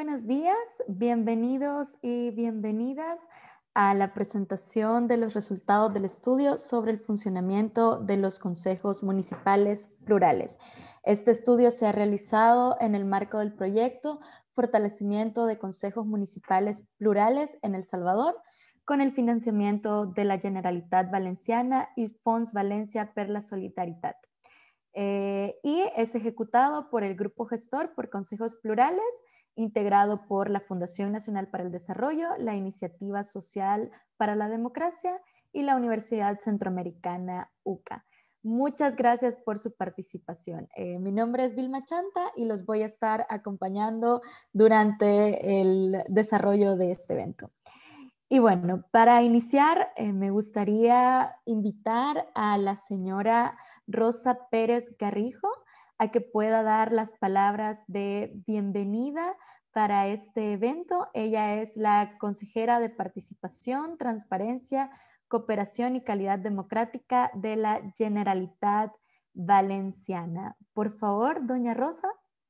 buenos días, bienvenidos y bienvenidas a la presentación de los resultados del estudio sobre el funcionamiento de los consejos municipales plurales. Este estudio se ha realizado en el marco del proyecto Fortalecimiento de Consejos Municipales Plurales en El Salvador, con el financiamiento de la Generalitat Valenciana y Fons Valencia per la Solidaritat. Y es ejecutado por el Grupo Gestor por Consejos Plurales, integrado por la Fundación Nacional para el Desarrollo, la Iniciativa Social para la Democracia y la Universidad Centroamericana UCA. Muchas gracias por su participación. Mi nombre es Vilma Chanta y los voy a estar acompañando durante el desarrollo de este evento. Y bueno, para iniciar, me gustaría invitar a la señora Rosa Pérez Garrijo a que pueda dar las palabras de bienvenida para este evento. Ella es la consejera de Participación, Transparencia, Cooperación y Calidad Democrática de la Generalitat Valenciana. Por favor, doña Rosa.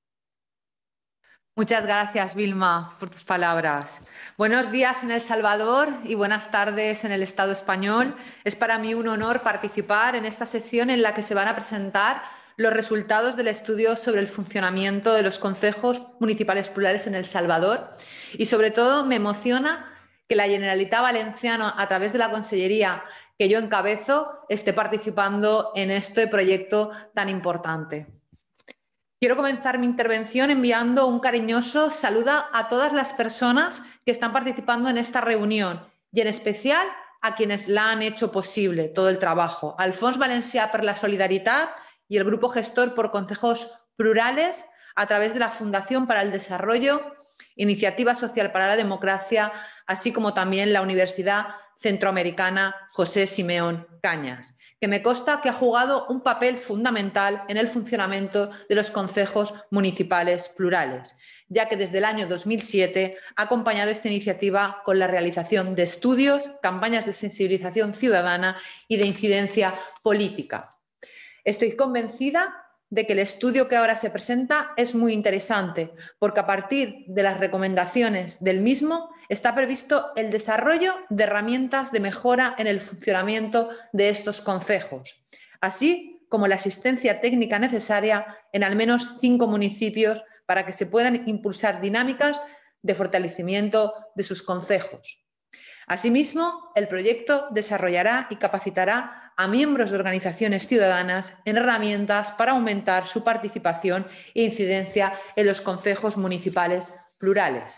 Muchas gracias, Vilma, por tus palabras. Buenos días en El Salvador y buenas tardes en el Estado español. Es para mí un honor participar en esta sección en la que se van a presentar los resultados del estudio sobre el funcionamiento de los consejos municipales plurales en El Salvador y, sobre todo, me emociona que la Generalitat Valenciana, a través de la consellería que yo encabezo, esté participando en este proyecto tan importante. Quiero comenzar mi intervención enviando un cariñoso saludo a todas las personas que están participando en esta reunión y en especial a quienes la han hecho posible todo el trabajo. Al Fons Valencia per la Solidaritat y el Grupo Gestor por Consejos Plurales a través de la Fundación para el Desarrollo, Iniciativa Social para la Democracia, así como también la Universidad Centroamericana José Simeón Cañas, que me consta que ha jugado un papel fundamental en el funcionamiento de los consejos municipales plurales, ya que desde el año 2007 ha acompañado esta iniciativa con la realización de estudios, campañas de sensibilización ciudadana y de incidencia política. Estoy convencida de que el estudio que ahora se presenta es muy interesante, porque a partir de las recomendaciones del mismo está previsto el desarrollo de herramientas de mejora en el funcionamiento de estos consejos, así como la asistencia técnica necesaria en al menos 5 municipios para que se puedan impulsar dinámicas de fortalecimiento de sus consejos. Asimismo, el proyecto desarrollará y capacitará a miembros de organizaciones ciudadanas en herramientas para aumentar su participación e incidencia en los consejos municipales plurales.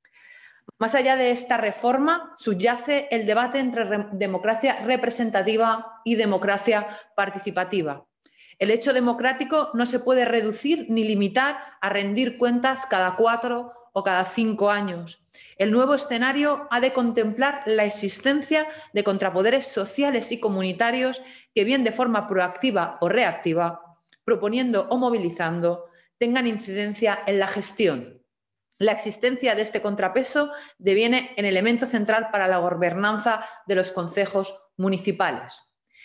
Más allá de esta reforma, subyace el debate entre democracia representativa y democracia participativa. El hecho democrático no se puede reducir ni limitar a rendir cuentas cada 4 o cada 5 años. El nuevo escenario ha de contemplar la existencia de contrapoderes sociales y comunitarios que, bien de forma proactiva o reactiva, proponiendo o movilizando, tengan incidencia en la gestión. La existencia de este contrapeso deviene en elemento central para la gobernanza de los consejos municipales.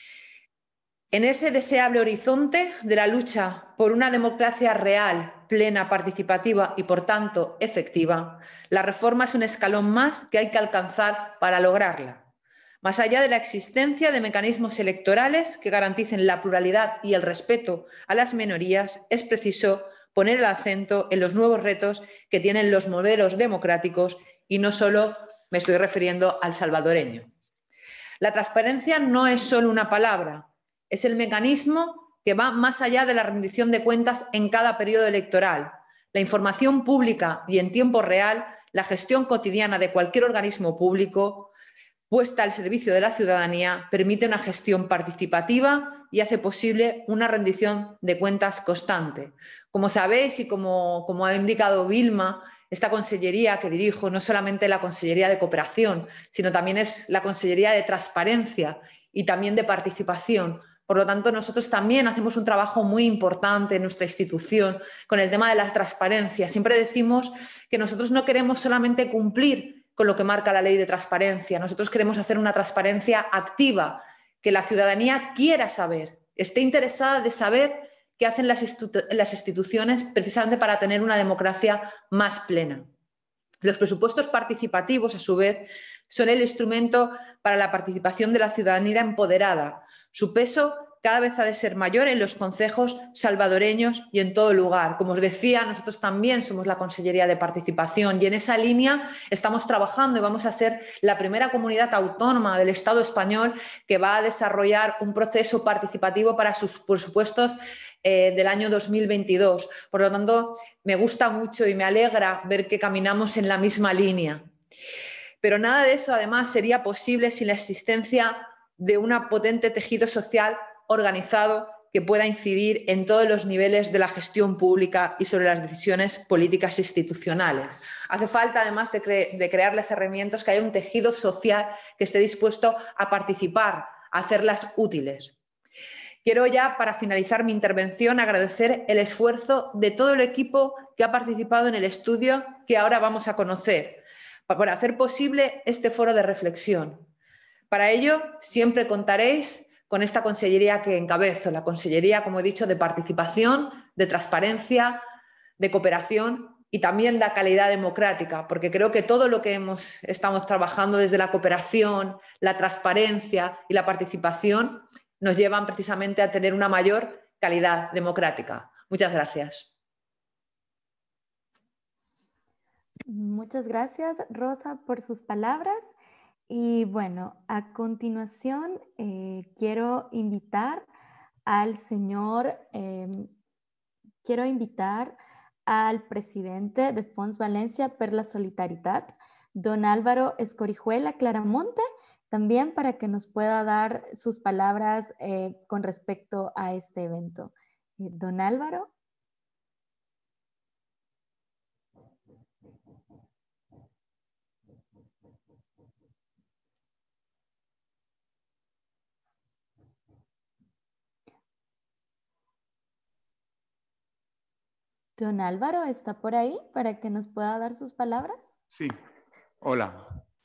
En ese deseable horizonte de la lucha por una democracia real, plena, participativa y, por tanto, efectiva, la reforma es un escalón más que hay que alcanzar para lograrla. Más allá de la existencia de mecanismos electorales que garanticen la pluralidad y el respeto a las minorías, es preciso poner el acento en los nuevos retos que tienen los modelos democráticos y no solo me estoy refiriendo al salvadoreño. La transparencia no es solo una palabra. Es el mecanismo que va más allá de la rendición de cuentas en cada periodo electoral. La información pública y en tiempo real, la gestión cotidiana de cualquier organismo público puesta al servicio de la ciudadanía permite una gestión participativa y hace posible una rendición de cuentas constante. Como sabéis y como ha indicado Vilma, esta consellería que dirijo no es solamente la Consellería de Cooperación, sino también es la Consellería de Transparencia y también de Participación. Por lo tanto, nosotros también hacemos un trabajo muy importante en nuestra institución con el tema de la transparencia. Siempre decimos que nosotros no queremos solamente cumplir con lo que marca la ley de transparencia. Nosotros queremos hacer una transparencia activa, que la ciudadanía quiera saber, esté interesada de saber qué hacen las instituciones precisamente para tener una democracia más plena. Los presupuestos participativos, a su vez, son el instrumento para la participación de la ciudadanía empoderada. Su peso cada vez ha de ser mayor en los concejos salvadoreños y en todo lugar. Como os decía, nosotros también somos la Consellería de Participación y en esa línea estamos trabajando y vamos a ser la primera comunidad autónoma del Estado español que va a desarrollar un proceso participativo para sus presupuestos del año 2022. Por lo tanto, me gusta mucho y me alegra ver que caminamos en la misma línea. Pero nada de eso, además, sería posible sin la existencia de un potente tejido social organizado que pueda incidir en todos los niveles de la gestión pública y sobre las decisiones políticas e institucionales. Hace falta, además de crear las herramientas, que haya un tejido social que esté dispuesto a participar, a hacerlas útiles. Quiero ya, para finalizar mi intervención, agradecer el esfuerzo de todo el equipo que ha participado en el estudio que ahora vamos a conocer, para hacer posible este foro de reflexión. Para ello, siempre contaréis con esta consellería que encabezo, la Consellería, como he dicho, de participación, de transparencia, de cooperación y también de calidad democrática, porque creo que todo lo que estamos trabajando desde la cooperación, la transparencia y la participación nos llevan precisamente a tener una mayor calidad democrática. Muchas gracias. Muchas gracias, Rosa, por sus palabras. Y bueno, a continuación quiero invitar al presidente de Fons Valencia per la Solidaritat, don Álvaro Escorihuela Claramonte, también para que nos pueda dar sus palabras con respecto a este evento. Don Álvaro. Don Álvaro, ¿está por ahí para que nos pueda dar sus palabras? Sí, hola.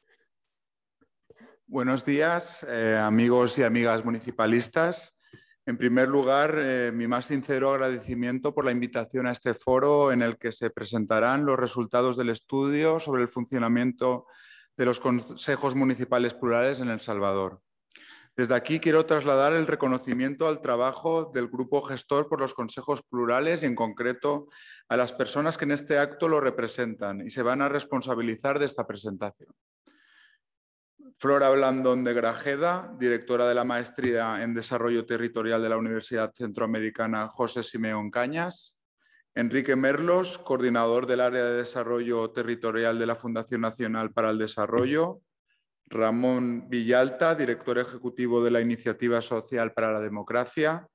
Buenos días, amigos y amigas municipalistas. En primer lugar, mi más sincero agradecimiento por la invitación a este foro en el que se presentarán los resultados del estudio sobre el funcionamiento de los consejos municipales plurales en El Salvador. Desde aquí quiero trasladar el reconocimiento al trabajo del grupo gestor por los consejos plurales y en concreto a las personas que en este acto lo representan y se van a responsabilizar de esta presentación. Flora Blandón de Grajeda, directora de la Maestría en Desarrollo Territorial de la Universidad Centroamericana José Simeón Cañas. Enrique Merlos, coordinador del Área de Desarrollo Territorial de la Fundación Nacional para el Desarrollo. Ramón Villalta, director ejecutivo de la Iniciativa Social para la Democracia,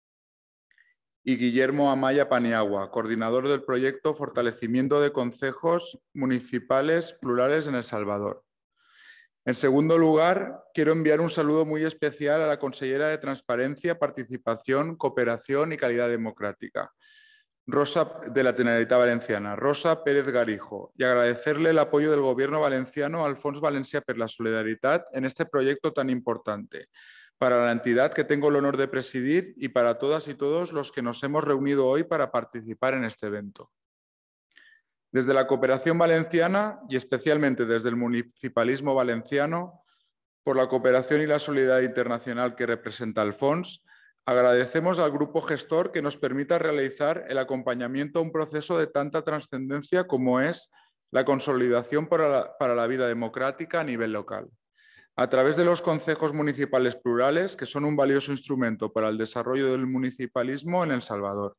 y Guillermo Amaya Paniagua, coordinador del proyecto Fortalecimiento de Concejos Municipales Plurales en El Salvador. En segundo lugar, quiero enviar un saludo muy especial a la consellera de Transparencia, Participación, Cooperación y Calidad Democrática, Rosa de la Generalitat Valenciana, Rosa Pérez Garijo, y agradecerle el apoyo del Gobierno valenciano al Fons Valencia per la Solidaritat en este proyecto tan importante, para la entidad que tengo el honor de presidir y para todas y todos los que nos hemos reunido hoy para participar en este evento. Desde la cooperación valenciana y especialmente desde el municipalismo valenciano, por la cooperación y la solidaridad internacional que representa el Fons, agradecemos al grupo gestor que nos permita realizar el acompañamiento a un proceso de tanta trascendencia como es la consolidación para la vida democrática a nivel local. A través de los consejos municipales plurales, que son un valioso instrumento para el desarrollo del municipalismo en El Salvador.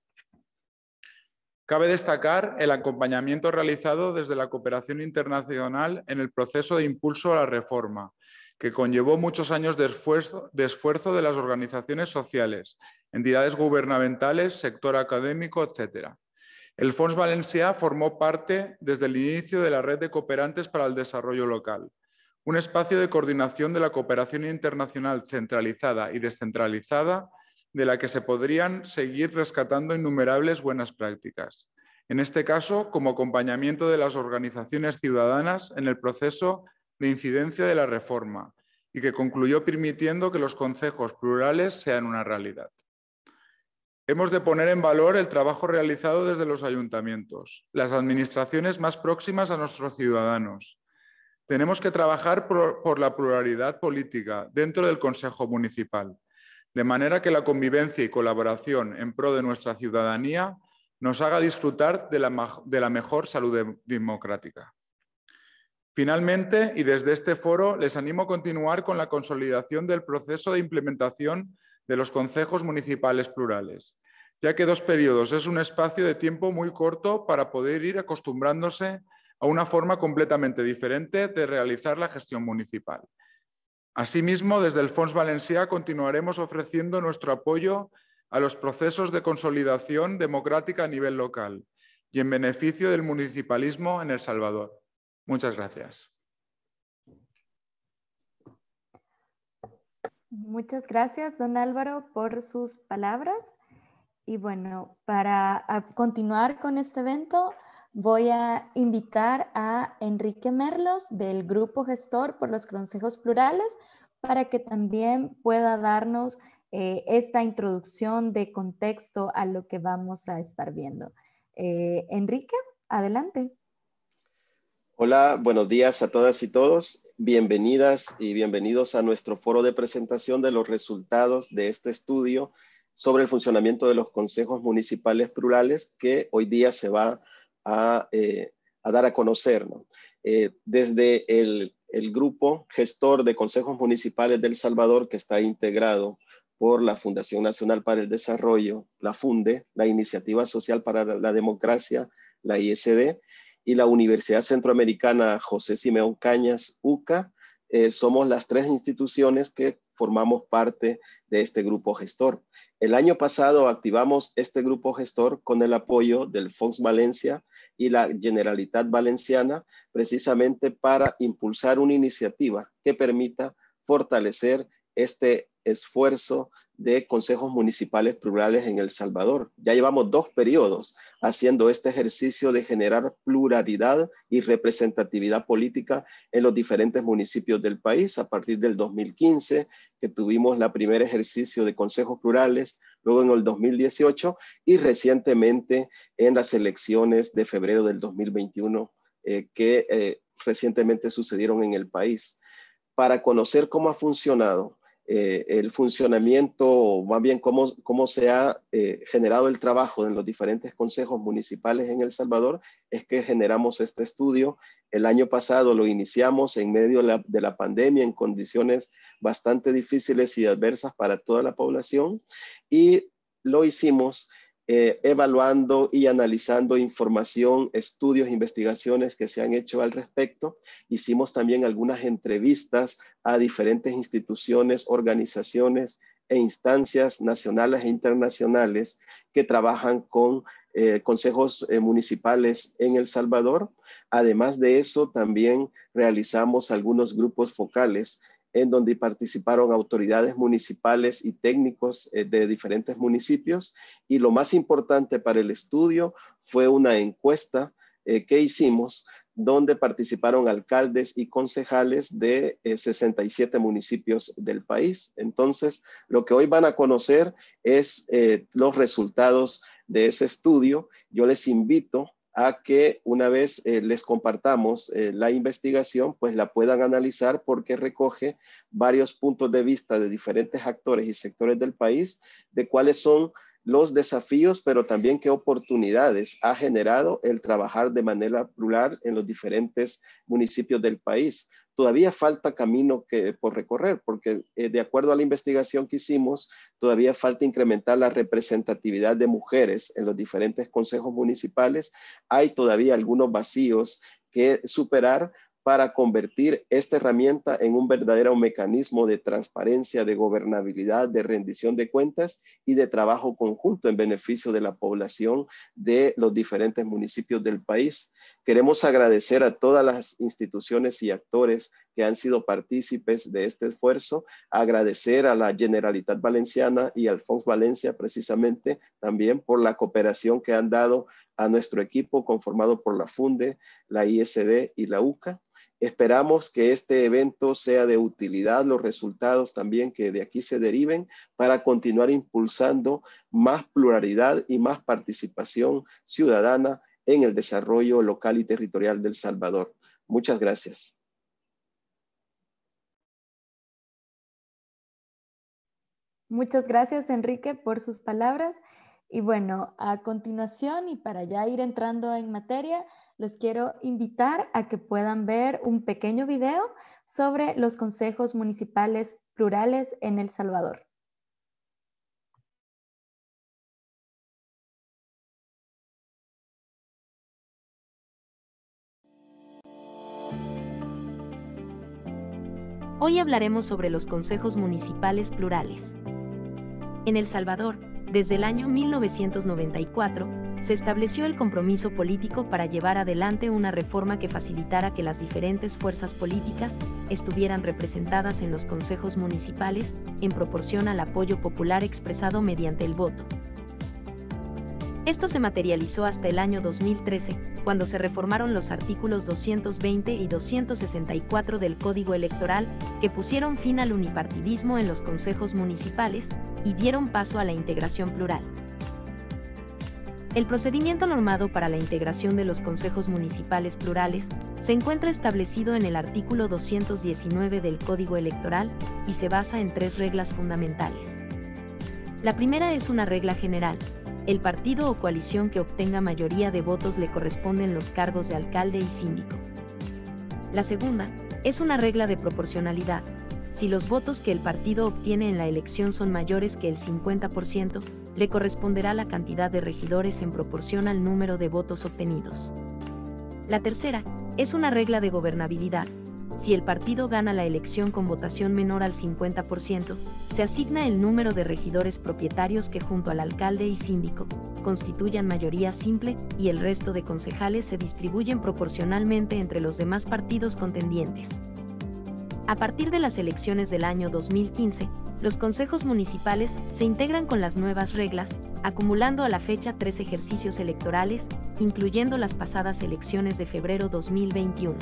Cabe destacar el acompañamiento realizado desde la cooperación internacional en el proceso de impulso a la reforma, que conllevó muchos años de esfuerzo de las organizaciones sociales, entidades gubernamentales, sector académico, etc. El Fons Valencià formó parte desde el inicio de la Red de Cooperantes para el Desarrollo Local, un espacio de coordinación de la cooperación internacional centralizada y descentralizada de la que se podrían seguir rescatando innumerables buenas prácticas. En este caso, como acompañamiento de las organizaciones ciudadanas en el proceso de incidencia de la reforma y que concluyó permitiendo que los concejos plurales sean una realidad. Hemos de poner en valor el trabajo realizado desde los ayuntamientos, las administraciones más próximas a nuestros ciudadanos. Tenemos que trabajar por la pluralidad política dentro del Consejo Municipal, de manera que la convivencia y colaboración en pro de nuestra ciudadanía nos haga disfrutar de la mejor salud democrática. Finalmente, y desde este foro, les animo a continuar con la consolidación del proceso de implementación de los consejos municipales plurales, ya que 2 periodos es un espacio de tiempo muy corto para poder ir acostumbrándose a una forma completamente diferente de realizar la gestión municipal. Asimismo, desde el Fons Valencià continuaremos ofreciendo nuestro apoyo a los procesos de consolidación democrática a nivel local y en beneficio del municipalismo en El Salvador. Muchas gracias. Muchas gracias, don Álvaro, por sus palabras. Y bueno, para continuar con este evento, voy a invitar a Enrique Merlos del Grupo Gestor por los Consejos Plurales para que también pueda darnos esta introducción de contexto a lo que vamos a estar viendo. Enrique, adelante. Hola, buenos días a todas y todos. Bienvenidas y bienvenidos a nuestro foro de presentación de los resultados de este estudio sobre el funcionamiento de los consejos municipales plurales que hoy día se va a dar a conocer, ¿no? Desde el grupo gestor de consejos municipales de El Salvador, que está integrado por la Fundación Nacional para el Desarrollo, la FUNDE, la Iniciativa Social para la Democracia, la ISD, y la Universidad Centroamericana José Simeón Cañas, UCA, somos las 3 instituciones que formamos parte de este grupo gestor. El año pasado activamos este grupo gestor con el apoyo del Fons Valencia y la Generalitat Valenciana, precisamente para impulsar una iniciativa que permita fortalecer este esfuerzo de consejos municipales plurales en El Salvador. Ya llevamos 2 periodos haciendo este ejercicio de generar pluralidad y representatividad política en los diferentes municipios del país, a partir del 2015, que tuvimos el primer ejercicio de consejos plurales, luego en el 2018 y recientemente en las elecciones de febrero del 2021 que recientemente sucedieron en el país. Para conocer cómo ha funcionado el funcionamiento, más bien cómo se ha generado el trabajo en los diferentes consejos municipales en El Salvador, es que generamos este estudio. El año pasado lo iniciamos en medio de la pandemia, en condiciones bastante difíciles y adversas para toda la población, y lo hicimos evaluando y analizando información, estudios, investigaciones que se han hecho al respecto. Hicimos también algunas entrevistas a diferentes instituciones, organizaciones e instancias nacionales e internacionales que trabajan con consejos municipales en El Salvador. Además de eso, también realizamos algunos grupos focales en donde participaron autoridades municipales y técnicos de diferentes municipios. Y lo más importante para el estudio fue una encuesta que hicimos donde participaron alcaldes y concejales de 67 municipios del país. Entonces, lo que hoy van a conocer es los resultados de ese estudio. Yo les invito a que una vez les compartamos la investigación, pues la puedan analizar porque recoge varios puntos de vista de diferentes actores y sectores del país de cuáles son los desafíos, pero también qué oportunidades ha generado el trabajar de manera plural en los diferentes municipios del país. Todavía falta camino por recorrer, porque de acuerdo a la investigación que hicimos, todavía falta incrementar la representatividad de mujeres en los diferentes consejos municipales. Hay todavía algunos vacíos que superar para convertir esta herramienta en un verdadero mecanismo de transparencia, de gobernabilidad, de rendición de cuentas y de trabajo conjunto en beneficio de la población de los diferentes municipios del país. Queremos agradecer a todas las instituciones y actores que han sido partícipes de este esfuerzo, agradecer a la Generalitat Valenciana y al Fons Valencia precisamente también por la cooperación que han dado a nuestro equipo conformado por la FUNDE, la ISD y la UCA. Esperamos que este evento sea de utilidad, los resultados también que de aquí se deriven para continuar impulsando más pluralidad y más participación ciudadana en el desarrollo local y territorial de El Salvador. Muchas gracias. Muchas gracias, Enrique, por sus palabras. Y bueno, a continuación y para ya ir entrando en materia, los quiero invitar a que puedan ver un pequeño video sobre los consejos municipales plurales en El Salvador. Hoy hablaremos sobre los consejos municipales plurales. En El Salvador, desde el año 1994, se estableció el compromiso político para llevar adelante una reforma que facilitara que las diferentes fuerzas políticas estuvieran representadas en los consejos municipales en proporción al apoyo popular expresado mediante el voto. Esto se materializó hasta el año 2013, cuando se reformaron los artículos 220 y 264 del Código Electoral, que pusieron fin al unipartidismo en los consejos municipales y dieron paso a la integración plural. El procedimiento normado para la integración de los consejos municipales plurales se encuentra establecido en el artículo 219 del Código Electoral y se basa en 3 reglas fundamentales. La primera es una regla general. El partido o coalición que obtenga mayoría de votos le corresponden los cargos de alcalde y síndico. La segunda es una regla de proporcionalidad. Si los votos que el partido obtiene en la elección son mayores que el 50%, le corresponderá la cantidad de regidores en proporción al número de votos obtenidos. La tercera es una regla de gobernabilidad. Si el partido gana la elección con votación menor al 50%, se asigna el número de regidores propietarios que junto al alcalde y síndico constituyan mayoría simple y el resto de concejales se distribuyen proporcionalmente entre los demás partidos contendientes. A partir de las elecciones del año 2015, los consejos municipales se integran con las nuevas reglas, acumulando a la fecha 3 ejercicios electorales, incluyendo las pasadas elecciones de febrero 2021.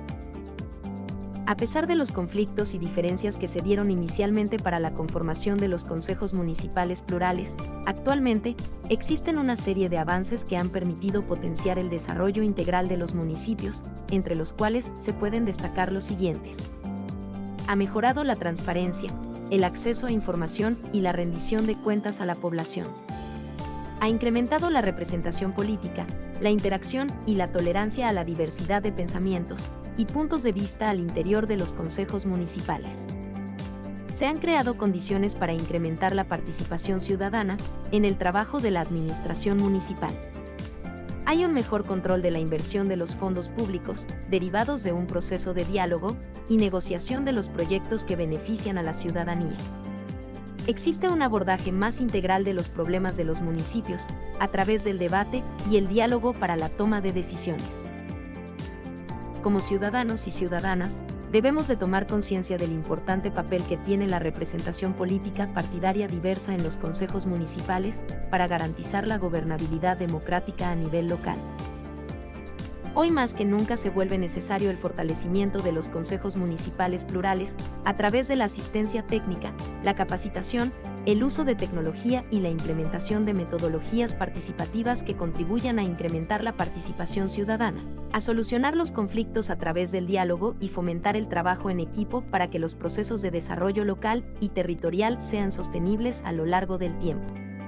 A pesar de los conflictos y diferencias que se dieron inicialmente para la conformación de los consejos municipales plurales, actualmente existen una serie de avances que han permitido potenciar el desarrollo integral de los municipios, entre los cuales se pueden destacar los siguientes. Ha mejorado la transparencia, el acceso a información y la rendición de cuentas a la población. Ha incrementado la representación política, la interacción y la tolerancia a la diversidad de pensamientos y puntos de vista al interior de los consejos municipales. Se han creado condiciones para incrementar la participación ciudadana en el trabajo de la administración municipal. Hay un mejor control de la inversión de los fondos públicos, derivados de un proceso de diálogo y negociación de los proyectos que benefician a la ciudadanía. Existe un abordaje más integral de los problemas de los municipios, a través del debate y el diálogo para la toma de decisiones. Como ciudadanos y ciudadanas, debemos de tomar conciencia del importante papel que tiene la representación política partidaria diversa en los consejos municipales para garantizar la gobernabilidad democrática a nivel local. Hoy más que nunca se vuelve necesario el fortalecimiento de los consejos municipales plurales a través de la asistencia técnica, la capacitación, el uso de tecnología y la implementación de metodologías participativas que contribuyan a incrementar la participación ciudadana, a solucionar los conflictos a través del diálogo y fomentar el trabajo en equipo para que los procesos de desarrollo local y territorial sean sostenibles a lo largo del tiempo.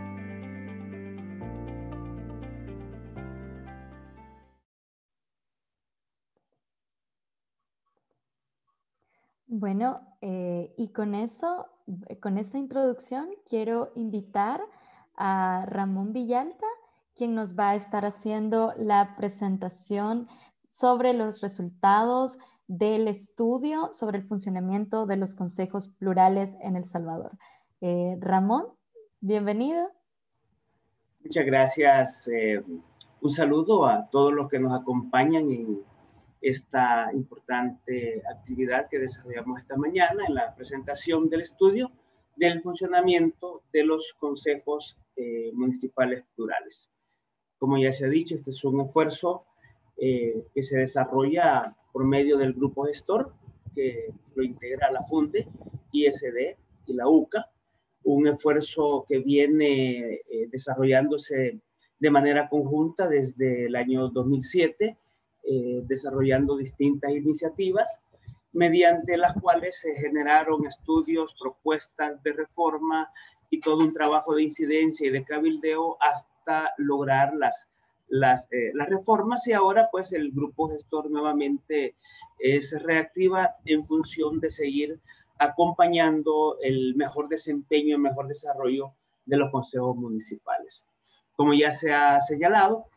Bueno, y con eso, con esta introducción, quiero invitar a Ramón Villalta, quien nos va a estar haciendo la presentación sobre los resultados del estudio sobre el funcionamiento de los consejos plurales en El Salvador. Ramón, bienvenido. Muchas gracias. Un saludo a todos los que nos acompañan en esta importante actividad que desarrollamos esta mañana en la presentación del estudio del funcionamiento de los consejos municipales plurales. Como ya se ha dicho, este es un esfuerzo que se desarrolla por medio del grupo gestor, que lo integra la FUNDE, ISD y la UCA, un esfuerzo que viene desarrollándose de manera conjunta desde el año 2007, desarrollando distintas iniciativas, mediante las cuales se generaron estudios, propuestas de reforma y todo un trabajo de incidencia y de cabildeo hasta lograr las reformas. Y ahora pues el grupo gestor nuevamente se reactiva en función de seguir acompañando el mejor desempeño, el mejor desarrollo de los consejos municipales. Como ya se ha señalado,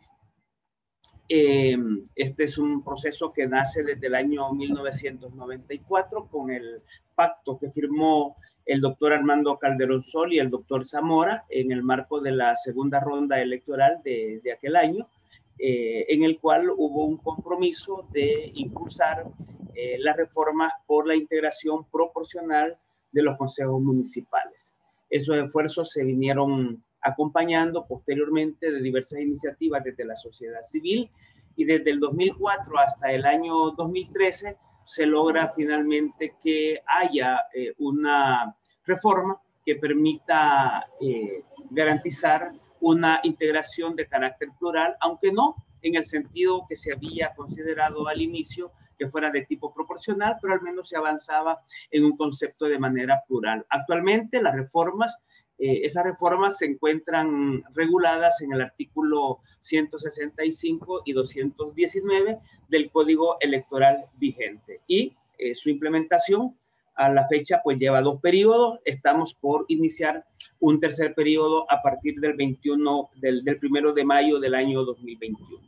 este es un proceso que nace desde el año 1994 con el pacto que firmó el doctor Armando Calderón Sol y el doctor Zamora en el marco de la segunda ronda electoral de aquel año, en el cual hubo un compromiso de impulsar las reformas por la integración proporcional de los consejos municipales. Esos esfuerzos se vinieron acompañando posteriormente de diversas iniciativas desde la sociedad civil, y desde el 2004 hasta el año 2013 se logra finalmente que haya una reforma que permita garantizar una integración de carácter plural, aunque no en el sentido que se había considerado al inicio, que fuera de tipo proporcional, pero al menos se avanzaba en un concepto de manera plural. Actualmente las reformas, esas reformas se encuentran reguladas en el artículo 165 y 219 del Código Electoral vigente, y su implementación a la fecha pues lleva 2 periodos. Estamos por iniciar un tercer periodo a partir del 1 de mayo del año 2021.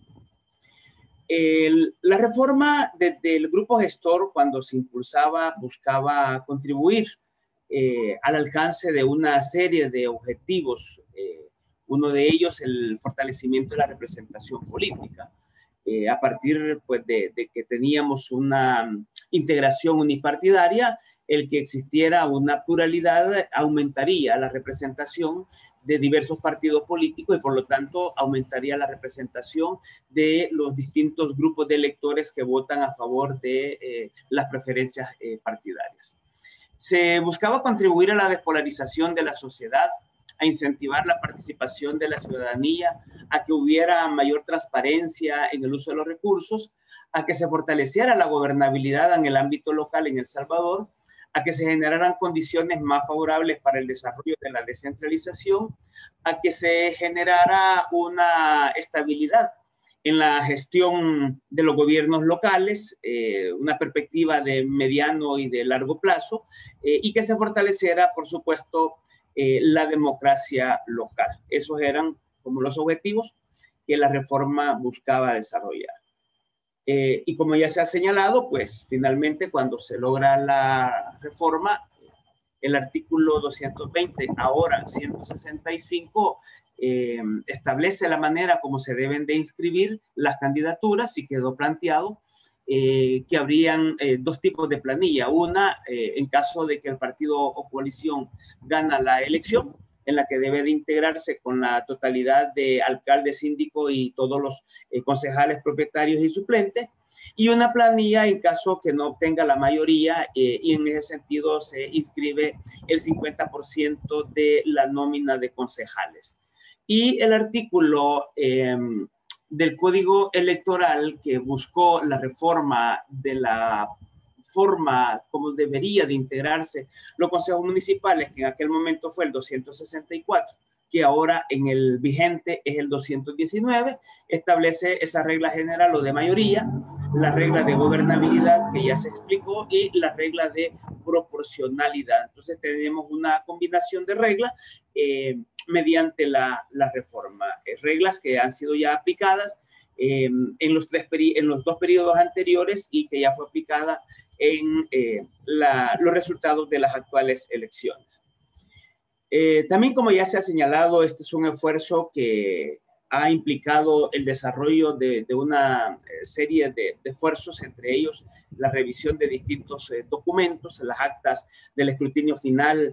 La reforma desde el grupo gestor, cuando se impulsaba, buscaba contribuir al alcance de una serie de objetivos. Uno de ellos, el fortalecimiento de la representación política. A partir pues, de que teníamos una integración unipartidaria, el que existiera una pluralidad aumentaría la representación de diversos partidos políticos y por lo tanto aumentaría la representación de los distintos grupos de electores que votan a favor de las preferencias partidarias. Se buscaba contribuir a la despolarización de la sociedad, a incentivar la participación de la ciudadanía, a que hubiera mayor transparencia en el uso de los recursos, a que se fortaleciera la gobernabilidad en el ámbito local en El Salvador, a que se generaran condiciones más favorables para el desarrollo de la descentralización, a que se generara una estabilidad en la gestión de los gobiernos locales, una perspectiva de mediano y de largo plazo, y que se fortaleciera, por supuesto, la democracia local. Esos eran como los objetivos que la reforma buscaba desarrollar. Y como ya se ha señalado, pues finalmente cuando se logra la reforma, el artículo 220, ahora 165, establece la manera como se deben de inscribir las candidaturas, y quedó planteado que habrían 2 tipos de planilla. Una, en caso de que el partido o coalición gana la elección, en la que debe de integrarse con la totalidad de alcalde, síndico y todos los concejales, propietarios y suplentes, y una planilla en caso que no obtenga la mayoría, y en ese sentido se inscribe el 50% de la nómina de concejales. Y el artículo del Código Electoral que buscó la reforma de la forma como debería de integrarse los consejos municipales, que en aquel momento fue el 264, que ahora en el vigente es el 219, establece esa regla general o de mayoría, la regla de gobernabilidad que ya se explicó y la regla de proporcionalidad. Entonces tenemos una combinación de reglas mediante la reforma. Reglas que han sido ya aplicadas en los 2 periodos anteriores y que ya fue aplicada en los resultados de las actuales elecciones. También, como ya se ha señalado, este es un esfuerzo que ha implicado el desarrollo de una serie de esfuerzos, entre ellos la revisión de distintos documentos, las actas del escrutinio final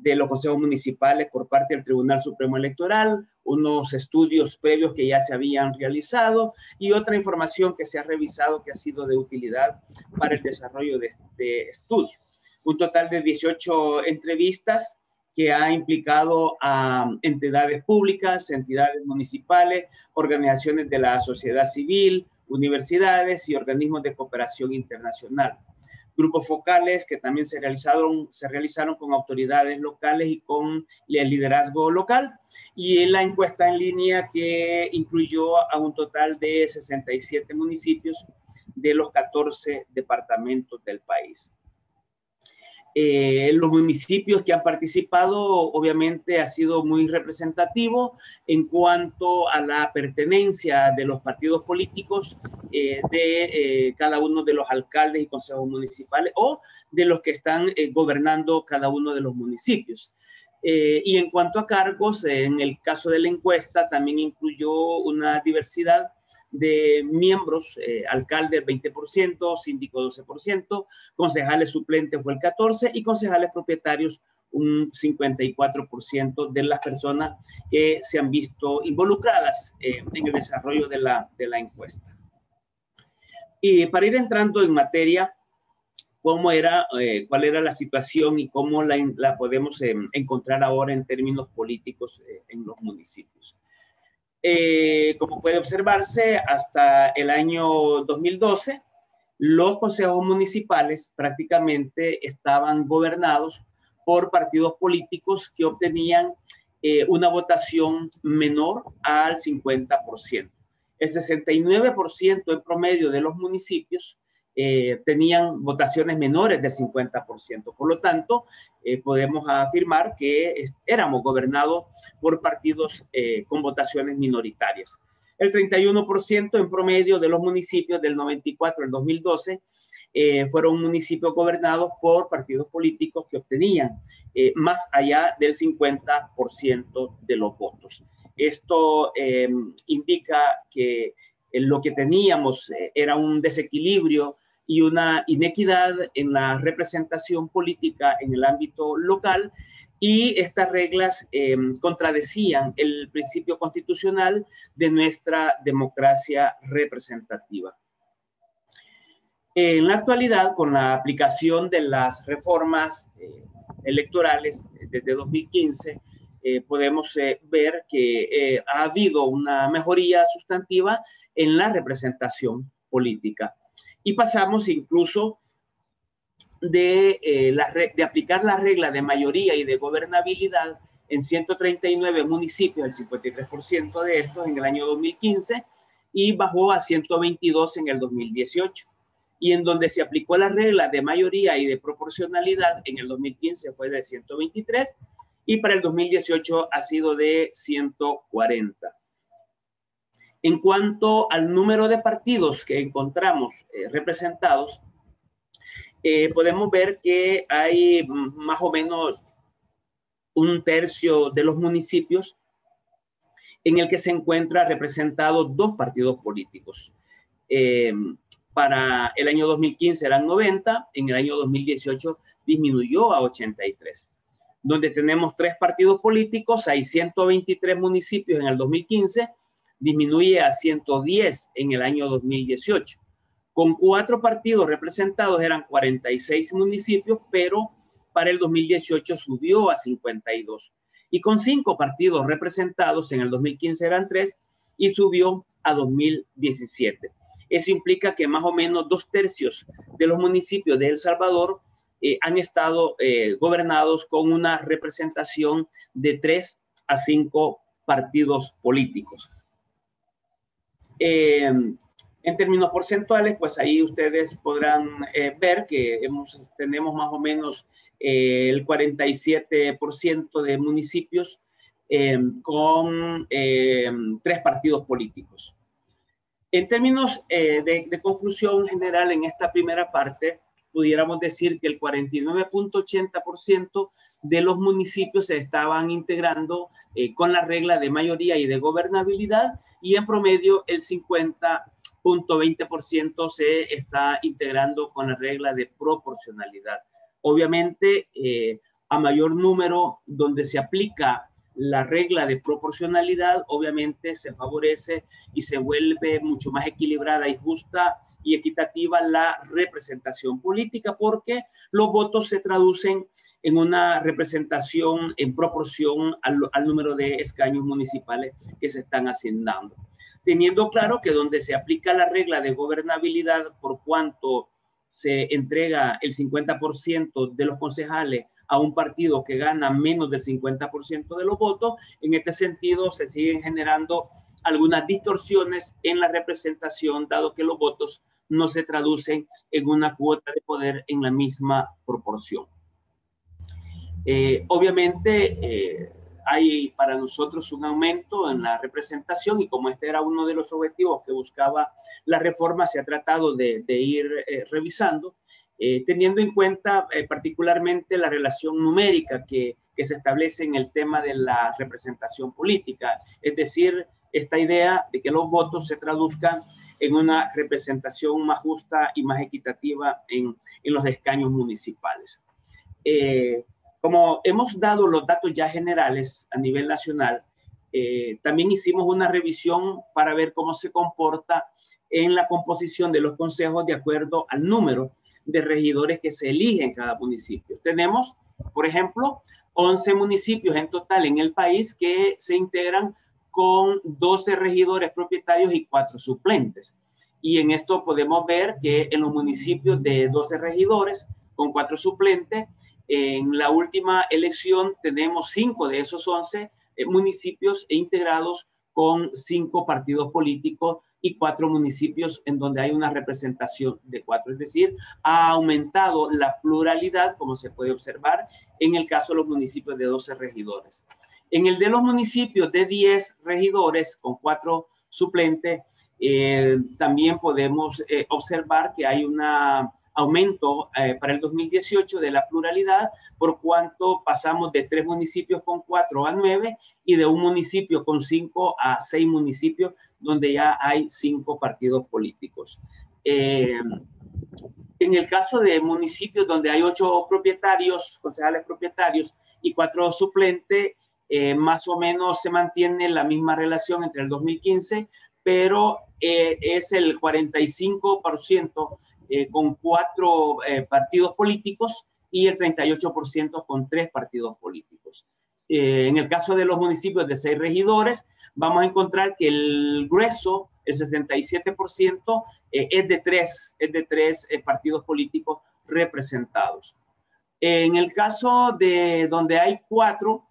de los consejos municipales por parte del Tribunal Supremo Electoral, unos estudios previos que ya se habían realizado y otra información que se ha revisado que ha sido de utilidad para el desarrollo de este estudio. Un total de 18 entrevistas que ha implicado a entidades públicas, entidades municipales, organizaciones de la sociedad civil, universidades y organismos de cooperación internacional. Grupos focales que también se realizaron con autoridades locales y con el liderazgo local, y la encuesta en línea que incluyó a un total de 67 municipios de los 14 departamentos del país. Los municipios que han participado obviamente ha sido muy representativo en cuanto a la pertenencia de los partidos políticos de cada uno de los alcaldes y consejos municipales o de los que están gobernando cada uno de los municipios. Y en cuanto a cargos, en el caso de la encuesta también incluyó una diversidad de miembros, alcalde 20%, síndico 12%, concejales suplentes fue el 14% y concejales propietarios un 54% de las personas que se han visto involucradas en el desarrollo de la encuesta. Y para ir entrando en materia, cuál era la situación y cómo la podemos encontrar ahora en términos políticos en los municipios. Como puede observarse, hasta el año 2012, los consejos municipales prácticamente estaban gobernados por partidos políticos que obtenían una votación menor al 50%. El 69% en promedio de los municipios tenían votaciones menores del 50%. Por lo tanto, podemos afirmar que éramos gobernados por partidos con votaciones minoritarias. El 31% en promedio de los municipios del 94 al 2012 fueron municipios gobernados por partidos políticos que obtenían más allá del 50% de los votos. Esto indica que lo que teníamos era un desequilibrio y una inequidad en la representación política en el ámbito local, y estas reglas contradecían el principio constitucional de nuestra democracia representativa. En la actualidad, con la aplicación de las reformas electorales desde 2015, podemos ver que ha habido una mejoría sustantiva en la representación política. Y pasamos incluso de aplicar la regla de mayoría y de gobernabilidad en 139 municipios, el 53% de estos en el año 2015, y bajó a 122 en el 2018. Y en donde se aplicó la regla de mayoría y de proporcionalidad en el 2015 fue de 123, y para el 2018 ha sido de 140. En cuanto al número de partidos que encontramos representados, podemos ver que hay más o menos un tercio de los municipios en el que se encuentra representados dos partidos políticos. Para el año 2015 eran 90, en el año 2018 disminuyó a 83. Donde tenemos tres partidos políticos, hay 123 municipios en el 2015, disminuye a 110 en el año 2018. Con 4 partidos representados eran 46 municipios, pero para el 2018 subió a 52. Y con 5 partidos representados en el 2015 eran 3 y subió a 2017. Eso implica que más o menos 2/3 de los municipios de El Salvador han estado gobernados con una representación de 3 a 5 partidos políticos. En términos porcentuales, pues ahí ustedes podrán ver que tenemos más o menos el 47% de municipios con 3 partidos políticos. En términos de conclusión general en esta primera parte, pudiéramos decir que el 49.80% de los municipios se estaban integrando con la regla de mayoría y de gobernabilidad, y en promedio el 50.20% se está integrando con la regla de proporcionalidad. Obviamente, a mayor número donde se aplica la regla de proporcionalidad, obviamente se favorece y se vuelve mucho más equilibrada y justa y equitativa la representación política, porque los votos se traducen en una representación en proporción al número de escaños municipales que se están asignando. Teniendo claro que donde se aplica la regla de gobernabilidad, por cuanto se entrega el 50% de los concejales a un partido que gana menos del 50% de los votos, en este sentido se siguen generando algunas distorsiones en la representación, dado que los votos no se traducen en una cuota de poder en la misma proporción. Obviamente hay para nosotros un aumento en la representación, y como este era uno de los objetivos que buscaba la reforma, se ha tratado de ir revisando, teniendo en cuenta particularmente la relación numérica que se establece en el tema de la representación política, es decir, esta idea de que los votos se traduzcan en una representación más justa y más equitativa en los escaños municipales. Como hemos dado los datos ya generales a nivel nacional, también hicimos una revisión para ver cómo se comporta en la composición de los consejos de acuerdo al número de regidores que se eligen en cada municipio. Tenemos, por ejemplo, 11 municipios en total en el país que se integran con 12 regidores propietarios y 4 suplentes. Y en esto podemos ver que en los municipios de 12 regidores con 4 suplentes, en la última elección tenemos 5 de esos 11 municipios integrados con 5 partidos políticos y 4 municipios en donde hay una representación de 4. Es decir, ha aumentado la pluralidad, como se puede observar en el caso de los municipios de 12 regidores. En el de los municipios de 10 regidores con 4 suplentes, también podemos observar que hay un aumento para el 2018 de la pluralidad, por cuanto pasamos de 3 municipios con 4 a 9 y de un municipio con 5 a 6 municipios donde ya hay 5 partidos políticos. En el caso de municipios donde hay 8 propietarios, concejales propietarios y 4 suplentes, más o menos se mantiene la misma relación entre el 2015, pero es el 45% con 4 partidos políticos y el 38% con 3 partidos políticos. En el caso de los municipios de 6 regidores, vamos a encontrar que el grueso, el 67%, es de 3 partidos políticos representados. En el caso de donde hay 4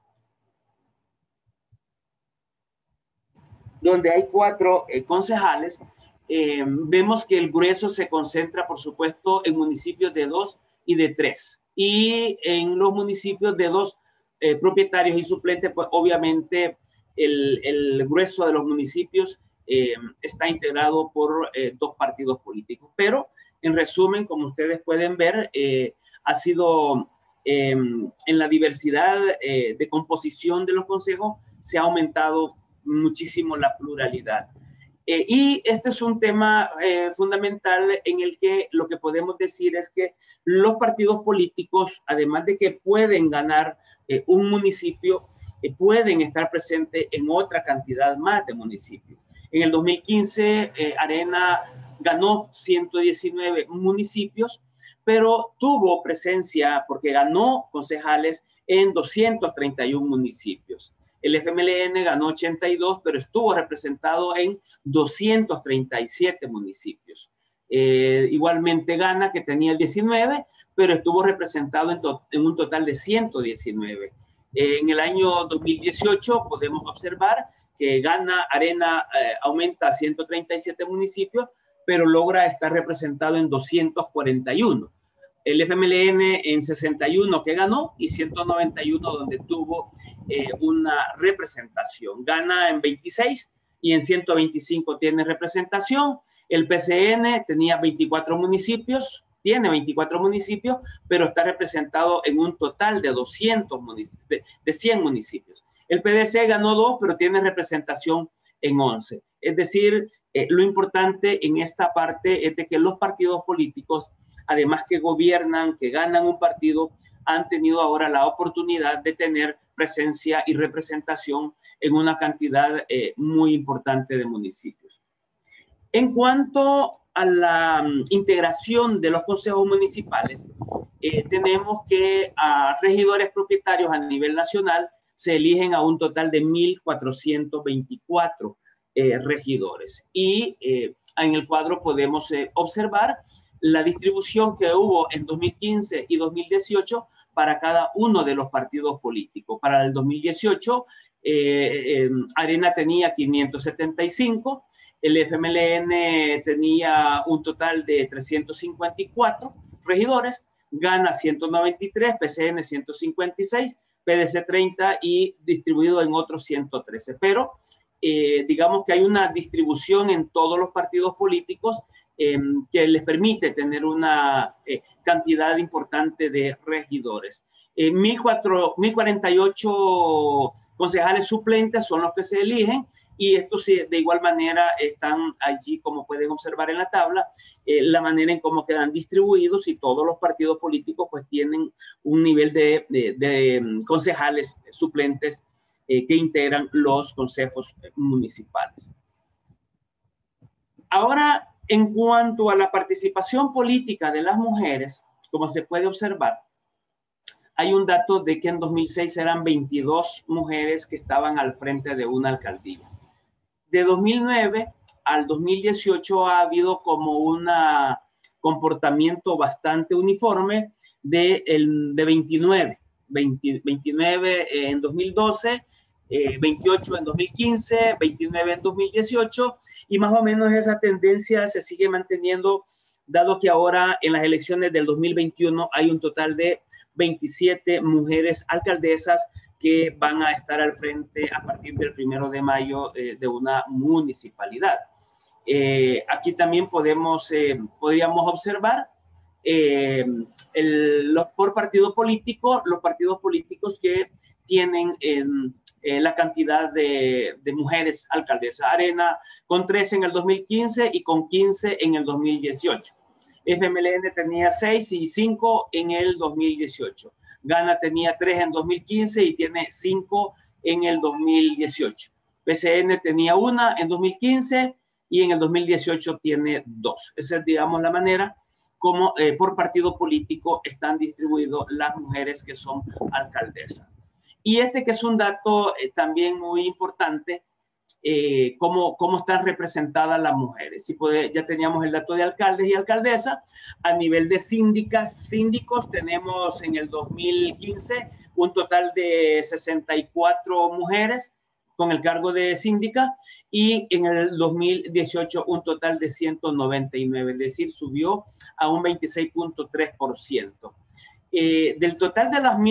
concejales, vemos que el grueso se concentra, por supuesto, en municipios de 2 y de 3. Y en los municipios de 2 propietarios y suplentes, pues obviamente el grueso de los municipios está integrado por 2 partidos políticos. Pero, en resumen, como ustedes pueden ver, ha sido en la diversidad de composición de los consejos, se ha aumentado muchísimo la pluralidad. Y este es un tema fundamental en el que lo que podemos decir es que los partidos políticos, además de que pueden ganar un municipio, pueden estar presentes en otra cantidad más de municipios. En el 2015, Arena ganó 119 municipios, pero tuvo presencia porque ganó concejales en 231 municipios. El FMLN ganó 82, pero estuvo representado en 237 municipios. Igualmente Gana, que tenía 19, pero estuvo representado en un total de 119. En el año 2018 podemos observar que Arena aumenta a 137 municipios, pero logra estar representado en 241. El FMLN en 61 que ganó y 191 donde tuvo una representación. Gana en 26 y en 125 tiene representación. El PCN tenía 24 municipios, tiene 24 municipios, pero está representado en un total de 200 municipios, de 100 municipios. El PDC ganó 2, pero tiene representación en 11. Es decir, lo importante en esta parte es de que los partidos políticos, además que gobiernan, que ganan un partido, han tenido ahora la oportunidad de tener presencia y representación en una cantidad muy importante de municipios. En cuanto a la integración de los consejos municipales, tenemos que a regidores propietarios a nivel nacional se eligen a un total de 1.424 regidores. Y en el cuadro podemos observar la distribución que hubo en 2015 y 2018 para cada uno de los partidos políticos. Para el 2018, Arena tenía 575, el FMLN tenía un total de 354 regidores, Gana 193, PCN 156, PDC 30 y distribuido en otros 113. Pero digamos que hay una distribución en todos los partidos políticos que les permite tener una cantidad importante de regidores. 1.048 concejales suplentes son los que se eligen, y estos de igual manera están allí, como pueden observar en la tabla, la manera en cómo quedan distribuidos, y todos los partidos políticos pues tienen un nivel de concejales suplentes que integran los consejos municipales. Ahora, en cuanto a la participación política de las mujeres, como se puede observar, hay un dato de que en 2006 eran 22 mujeres que estaban al frente de una alcaldía. De 2009 al 2018 ha habido como un comportamiento bastante uniforme de 29 en 2012, 28 en 2015, 29 en 2018, y más o menos esa tendencia se sigue manteniendo, dado que ahora en las elecciones del 2021 hay un total de 27 mujeres alcaldesas que van a estar al frente a partir del 1 de mayo de una municipalidad. Aquí también podríamos observar por partido político, los partidos políticos que tienen la cantidad de mujeres alcaldesas. Arena con 13 en el 2015 y con 15 en el 2018. FMLN tenía 6 y 5 en el 2018. Gana tenía 3 en 2015 y tiene 5 en el 2018. PCN tenía 1 en 2015 y en el 2018 tiene 2. Esa es, digamos, la manera como por partido político están distribuidas las mujeres que son alcaldesas. Y que es un dato también muy importante, cómo están representadas las mujeres. Ya teníamos el dato de alcaldes y alcaldesas. A nivel de síndicos, tenemos en el 2015 un total de 64 mujeres con el cargo de síndica, y en el 2018 un total de 199, es decir, subió a un 26.3%. Del total de las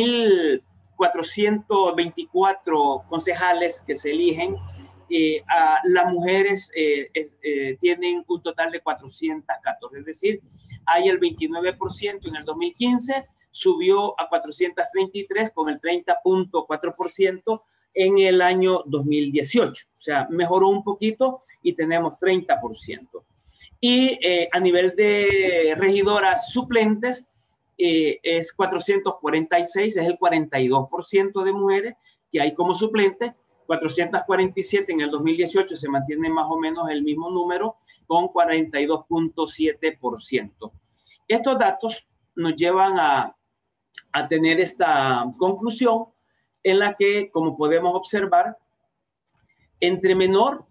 1.424 concejales que se eligen, las mujeres tienen un total de 414, es decir, hay el 29% en el 2015, subió a 433 con el 30.4% en el año 2018, o sea, mejoró un poquito y tenemos 30%. Y a nivel de regidoras suplentes, es 446, es el 42% de mujeres que hay como suplentes. 447 en el 2018, se mantiene más o menos el mismo número con 42.7%. Estos datos nos llevan a tener esta conclusión en la que, como podemos observar, entre mayor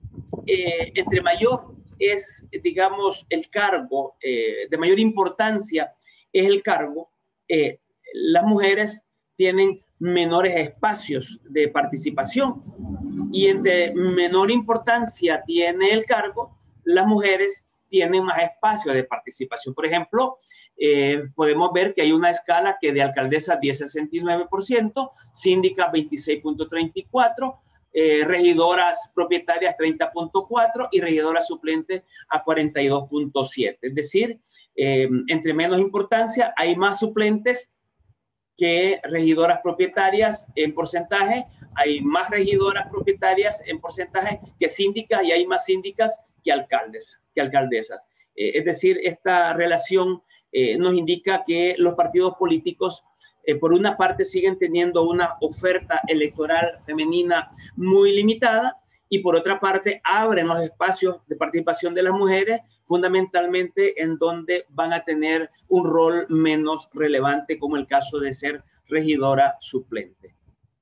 es, digamos, el cargo, de mayor importancia es el cargo, las mujeres tienen menores espacios de participación, y entre menor importancia tiene el cargo, las mujeres tienen más espacio de participación. Por ejemplo, podemos ver que hay una escala que de alcaldesa 10,69%, síndica 26.34%, regidoras propietarias 30.4% y regidoras suplentes a 42.7%. Es decir, entre menos importancia hay más suplentes que regidoras propietarias en porcentaje, hay más regidoras propietarias en porcentaje que síndicas, y hay más síndicas que alcaldesas. Es decir, esta relación nos indica que los partidos políticos, por una parte, siguen teniendo una oferta electoral femenina muy limitada, y por otra parte abren los espacios de participación de las mujeres, fundamentalmente en donde van a tener un rol menos relevante, como el caso de ser regidora suplente.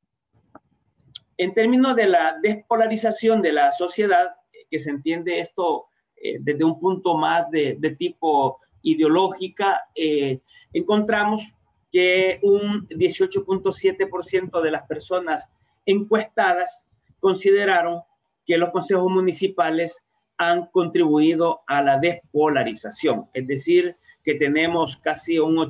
En términos de la despolarización de la sociedad, que se entiende esto desde un punto más de tipo ideológica, encontramos que un 18.7% de las personas encuestadas consideraron que los consejos municipales han contribuido a la despolarización, es decir, que tenemos casi un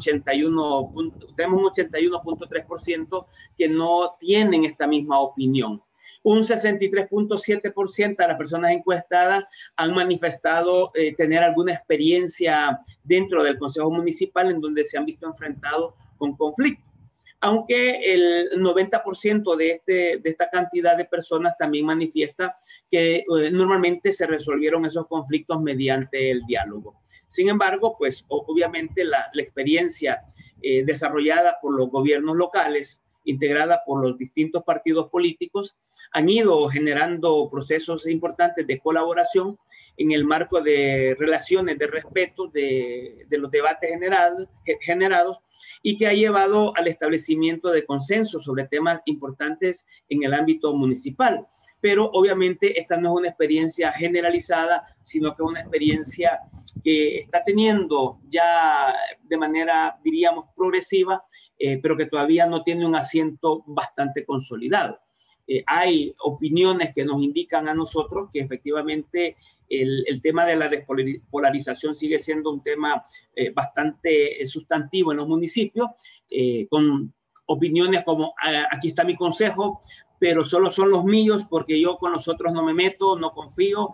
81.3% que no tienen esta misma opinión. Un 63.7% de las personas encuestadas han manifestado tener alguna experiencia dentro del Consejo Municipal en donde se han visto enfrentados con conflictos. Aunque el 90% de esta cantidad de personas también manifiesta que normalmente se resolvieron esos conflictos mediante el diálogo. Sin embargo, pues obviamente la experiencia desarrollada por los gobiernos locales, integrada por los distintos partidos políticos, han ido generando procesos importantes de colaboración en el marco de relaciones de respeto de los debates generados y que ha llevado al establecimiento de consenso sobre temas importantes en el ámbito municipal. Pero obviamente esta no es una experiencia generalizada, sino que es una experiencia que está teniendo ya de manera, diríamos, progresiva, pero que todavía no tiene un asiento bastante consolidado. Hay opiniones que nos indican a nosotros que efectivamente el tema de la despolarización sigue siendo un tema bastante sustantivo en los municipios, con opiniones como aquí está mi consejo, pero solo son los míos porque yo con los otros no me meto, no confío.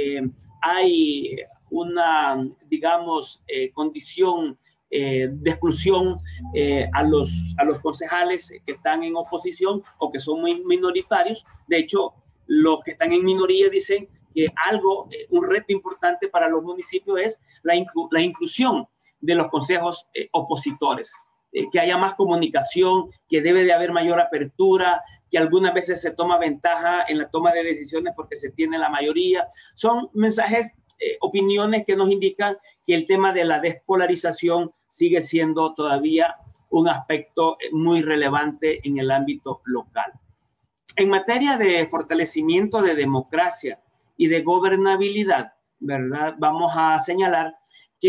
Hay una, digamos, condición de exclusión a los concejales que están en oposición o que son muy minoritarios. De hecho, los que están en minoría dicen que un reto importante para los municipios es la inclusión de los consejos opositores, que haya más comunicación, que debe de haber mayor apertura, que algunas veces se toma ventaja en la toma de decisiones porque se tiene la mayoría. Son mensajes, opiniones que nos indican que el tema de la despolarización sigue siendo todavía un aspecto muy relevante en el ámbito local. En materia de fortalecimiento de democracia y de gobernabilidad, ¿verdad? Vamos a señalar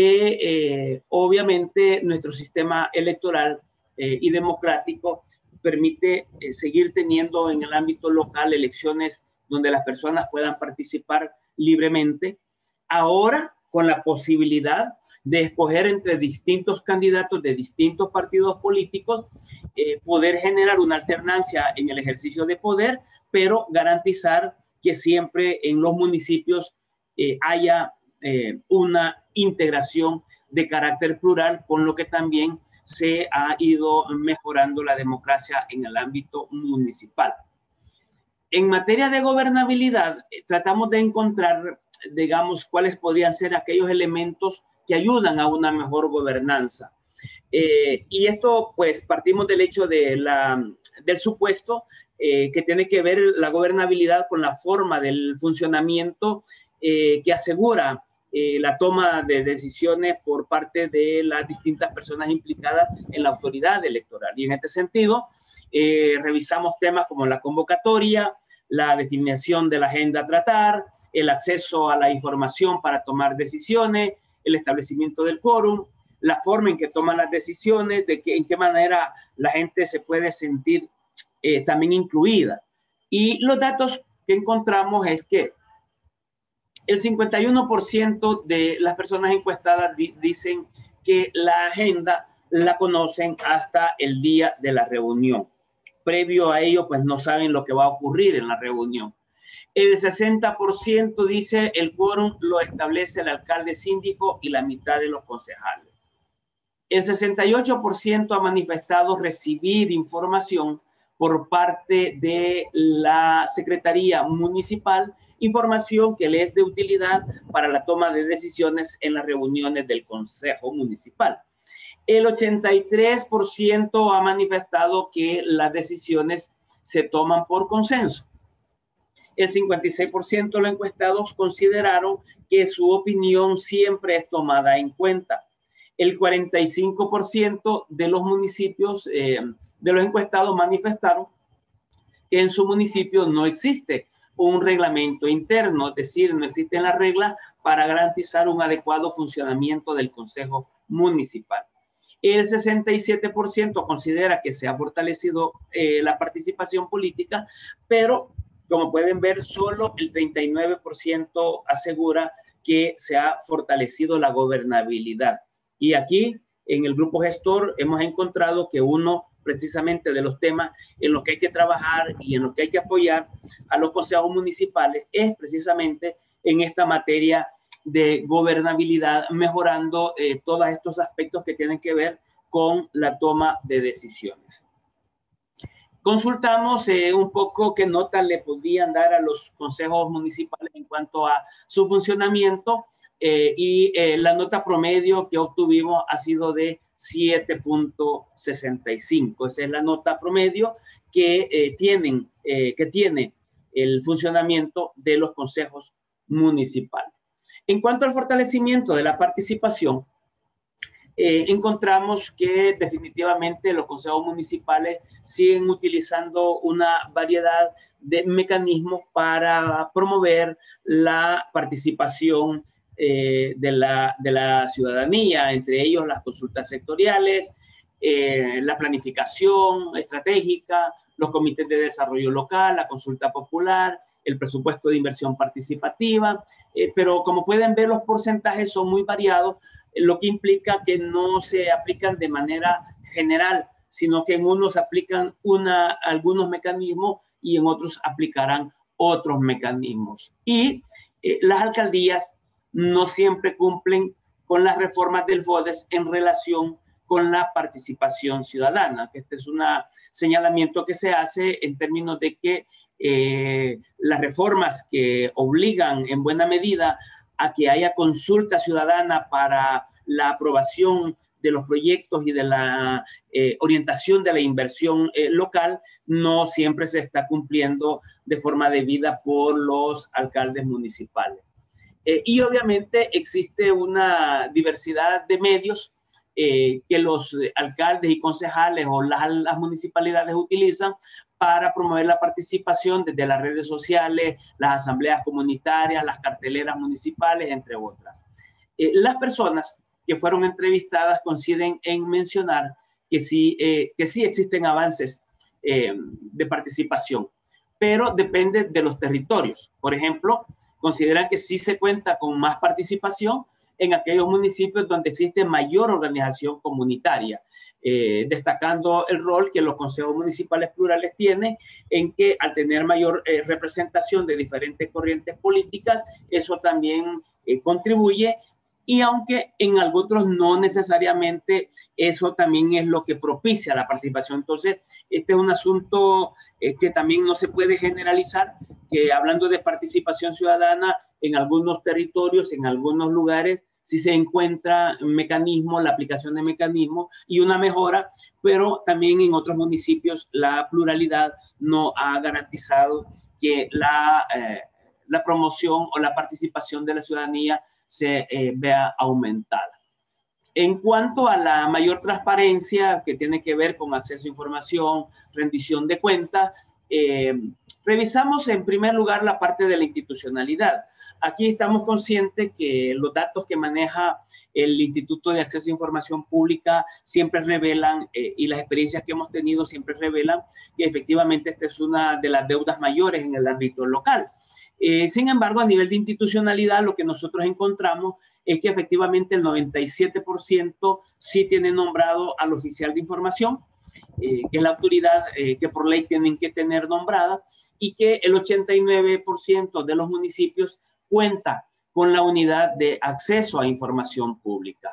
que obviamente nuestro sistema electoral y democrático permite seguir teniendo en el ámbito local elecciones donde las personas puedan participar libremente. Ahora, con la posibilidad de escoger entre distintos candidatos de distintos partidos políticos, poder generar una alternancia en el ejercicio de poder, pero garantizar que siempre en los municipios haya una integración de carácter plural, con lo que también se ha ido mejorando la democracia en el ámbito municipal. En materia de gobernabilidad, tratamos de encontrar, digamos, cuáles podrían ser aquellos elementos que ayudan a una mejor gobernanza. Y esto, pues, partimos del hecho del supuesto que tiene que ver la gobernabilidad con la forma del funcionamiento que asegura la toma de decisiones por parte de las distintas personas implicadas en la autoridad electoral. Y en este sentido, revisamos temas como la convocatoria, la definición de la agenda a tratar, el acceso a la información para tomar decisiones, el establecimiento del quórum, la forma en que toman las decisiones, en qué manera la gente se puede sentir también incluida. Y los datos que encontramos es que el 51% de las personas encuestadas dicen que la agenda la conocen hasta el día de la reunión. Previo a ello, pues no saben lo que va a ocurrir en la reunión. El 60% dice el quórum lo establece el alcalde síndico y la mitad de los concejales. El 68% ha manifestado recibir información por parte de la Secretaría Municipal, información que le es de utilidad para la toma de decisiones en las reuniones del Consejo Municipal. El 83% ha manifestado que las decisiones se toman por consenso. El 56% de los encuestados consideraron que su opinión siempre es tomada en cuenta. El 45% de los municipios, de los encuestados, manifestaron que en su municipio no existe un reglamento interno, es decir, no existen las reglas para garantizar un adecuado funcionamiento del Consejo Municipal. El 67% considera que se ha fortalecido la participación política, pero como pueden ver, solo el 39% asegura que se ha fortalecido la gobernabilidad. Y aquí, en el grupo gestor, hemos encontrado que uno precisamente de los temas en los que hay que trabajar y en los que hay que apoyar a los consejos municipales es precisamente en esta materia de gobernabilidad, mejorando todos estos aspectos que tienen que ver con la toma de decisiones. Consultamos un poco qué notas le podían dar a los consejos municipales en cuanto a su funcionamiento y la nota promedio que obtuvimos ha sido de 7.65. Esa es la nota promedio que tiene el funcionamiento de los consejos municipales. En cuanto al fortalecimiento de la participación, encontramos que definitivamente los consejos municipales siguen utilizando una variedad de mecanismos para promover la participación de la ciudadanía, entre ellos las consultas sectoriales, la planificación estratégica, los comités de desarrollo local, la consulta popular, el presupuesto de inversión participativa, pero como pueden ver los porcentajes son muy variados, lo que implica que no se aplican de manera general, sino que en unos aplican algunos mecanismos y en otros aplicarán otros mecanismos. Y las alcaldías no siempre cumplen con las reformas del FODES en relación con la participación ciudadana. Este es un señalamiento que se hace en términos de que las reformas que obligan en buena medida a que haya consulta ciudadana para la aprobación de los proyectos y de la orientación de la inversión local, no siempre se está cumpliendo de forma debida por los alcaldes municipales. Y obviamente existe una diversidad de medios que los alcaldes y concejales o las municipalidades utilizan para promover la participación desde las redes sociales, las asambleas comunitarias, las carteleras municipales, entre otras. Las personas que fueron entrevistadas coinciden en mencionar que sí existen avances de participación, pero depende de los territorios. Por ejemplo, consideran que sí se cuenta con más participación en aquellos municipios donde existe mayor organización comunitaria, destacando el rol que los consejos municipales plurales tienen en que al tener mayor representación de diferentes corrientes políticas, eso también contribuye, y aunque en algunos no necesariamente eso también es lo que propicia la participación. Entonces, este es un asunto que también no se puede generalizar, que hablando de participación ciudadana, en algunos territorios, en algunos lugares, sí se encuentra un mecanismo, la aplicación de mecanismos y una mejora, pero también en otros municipios la pluralidad no ha garantizado que la promoción o la participación de la ciudadanía se vea aumentada. En cuanto a la mayor transparencia que tiene que ver con acceso a información, rendición de cuentas, revisamos en primer lugar la parte de la institucionalidad. Aquí estamos conscientes que los datos que maneja el Instituto de Acceso a Información Pública siempre revelan, y las experiencias que hemos tenido siempre revelan, que efectivamente esta es una de las deudas mayores en el ámbito local. Sin embargo, a nivel de institucionalidad, lo que nosotros encontramos es que efectivamente el 97% sí tiene nombrado al oficial de información, que es la autoridad que por ley tienen que tener nombrada, y que el 89% de los municipios cuenta con la unidad de acceso a información pública.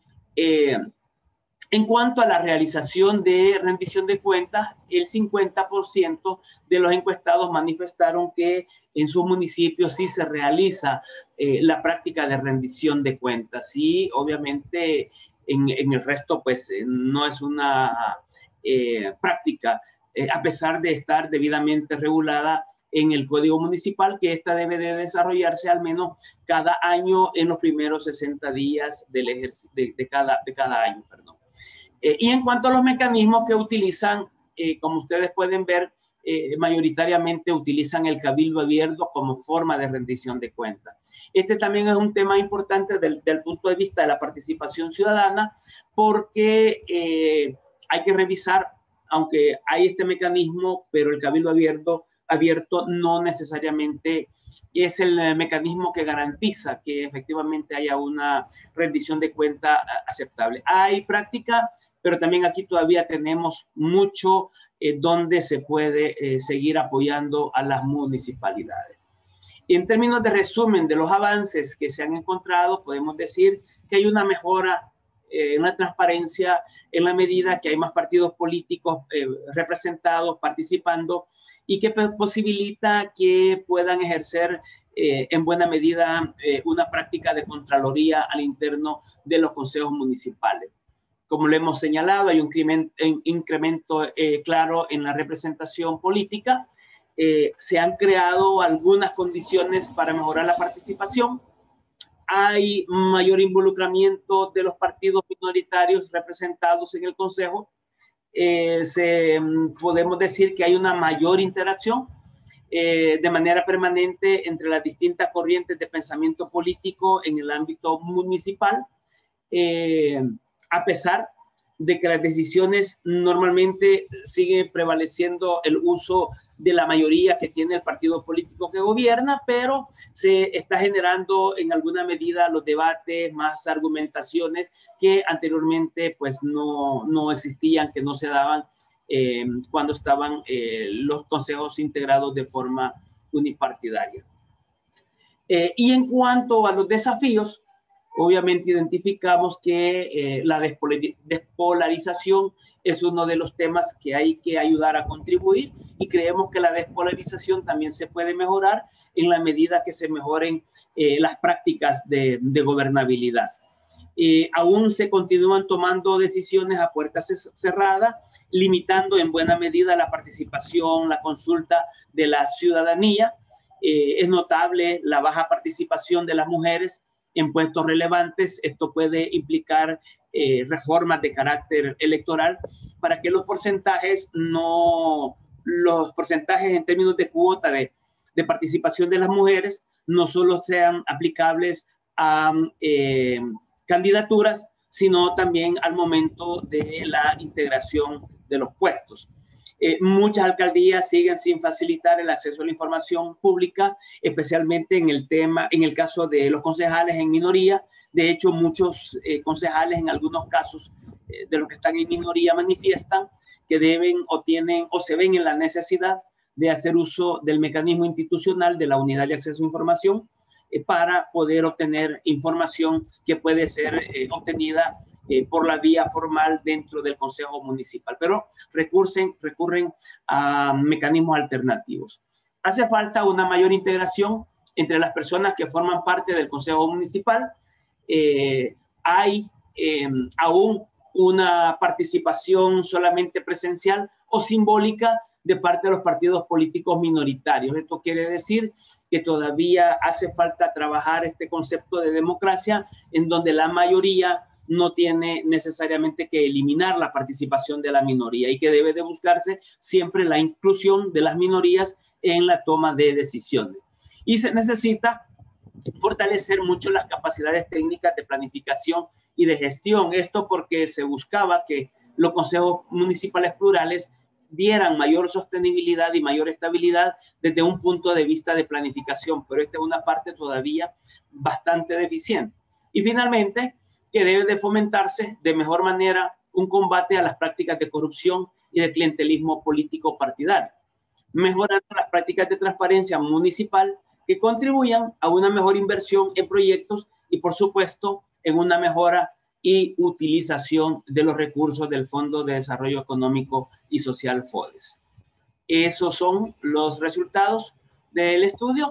En cuanto a la realización de rendición de cuentas, el 50% de los encuestados manifestaron que en sus municipios sí se realiza la práctica de rendición de cuentas. Y obviamente en el resto, pues no es una práctica, a pesar de estar debidamente regulada en el Código Municipal, que esta debe de desarrollarse al menos cada año en los primeros 60 días de cada año. Perdón. Y en cuanto a los mecanismos que utilizan, como ustedes pueden ver, mayoritariamente utilizan el cabildo abierto como forma de rendición de cuentas. Este también es un tema importante del punto de vista de la participación ciudadana, porque hay que revisar, aunque hay este mecanismo, pero el cabildo abierto no necesariamente es el mecanismo que garantiza que efectivamente haya una rendición de cuenta aceptable. Hay práctica, pero también aquí todavía tenemos mucho donde se puede seguir apoyando a las municipalidades. En términos de resumen de los avances que se han encontrado, podemos decir que hay una mejora, una transparencia en la medida que hay más partidos políticos representados, participando, y que posibilita que puedan ejercer en buena medida una práctica de contraloría al interno de los consejos municipales. Como lo hemos señalado, hay un incremento claro en la representación política. Se han creado algunas condiciones para mejorar la participación. Hay mayor involucramiento de los partidos minoritarios representados en el Consejo. Podemos decir que hay una mayor interacción de manera permanente entre las distintas corrientes de pensamiento político en el ámbito municipal, a pesar de que las decisiones normalmente siguen prevaleciendo el uso de la mayoría que tiene el partido político que gobierna, pero se está generando en alguna medida los debates, más argumentaciones que anteriormente pues no existían, que no se daban cuando estaban los consejos integrados de forma unipartidaria. Y en cuanto a los desafíos, obviamente identificamos que la despolarización es uno de los temas que hay que ayudar a contribuir, y creemos que la despolarización también se puede mejorar en la medida que se mejoren las prácticas de gobernabilidad. Aún se continúan tomando decisiones a puertas cerradas, limitando en buena medida la participación, la consulta de la ciudadanía. Es notable la baja participación de las mujeres en puestos relevantes. Esto puede implicar reformas de carácter electoral para que los porcentajes en términos de cuota de participación de las mujeres no solo sean aplicables a candidaturas, sino también al momento de la integración de los puestos. Muchas alcaldías siguen sin facilitar el acceso a la información pública, especialmente en el caso de los concejales en minoría. De hecho, muchos concejales en algunos casos de los que están en minoría manifiestan que deben o tienen o se ven en la necesidad de hacer uso del mecanismo institucional de la Unidad de Acceso a Información para poder obtener información que puede ser obtenida por la vía formal dentro del Consejo Municipal, pero recurren a mecanismos alternativos. Hace falta una mayor integración entre las personas que forman parte del Consejo Municipal. Hay aún una participación solamente presencial o simbólica de parte de los partidos políticos minoritarios. Esto quiere decir que todavía hace falta trabajar este concepto de democracia en donde la mayoría no tiene necesariamente que eliminar la participación de la minoría, y que debe de buscarse siempre la inclusión de las minorías en la toma de decisiones. Y se necesita fortalecer mucho las capacidades técnicas de planificación y de gestión. Esto porque se buscaba que los consejos municipales plurales dieran mayor sostenibilidad y mayor estabilidad desde un punto de vista de planificación, pero esta es una parte todavía bastante deficiente. Y finalmente, que debe de fomentarse de mejor manera un combate a las prácticas de corrupción y de clientelismo político partidario, mejorando las prácticas de transparencia municipal que contribuyan a una mejor inversión en proyectos y, por supuesto, en una mejora y utilización de los recursos del Fondo de Desarrollo Económico y Social, FODES. Esos son los resultados del estudio.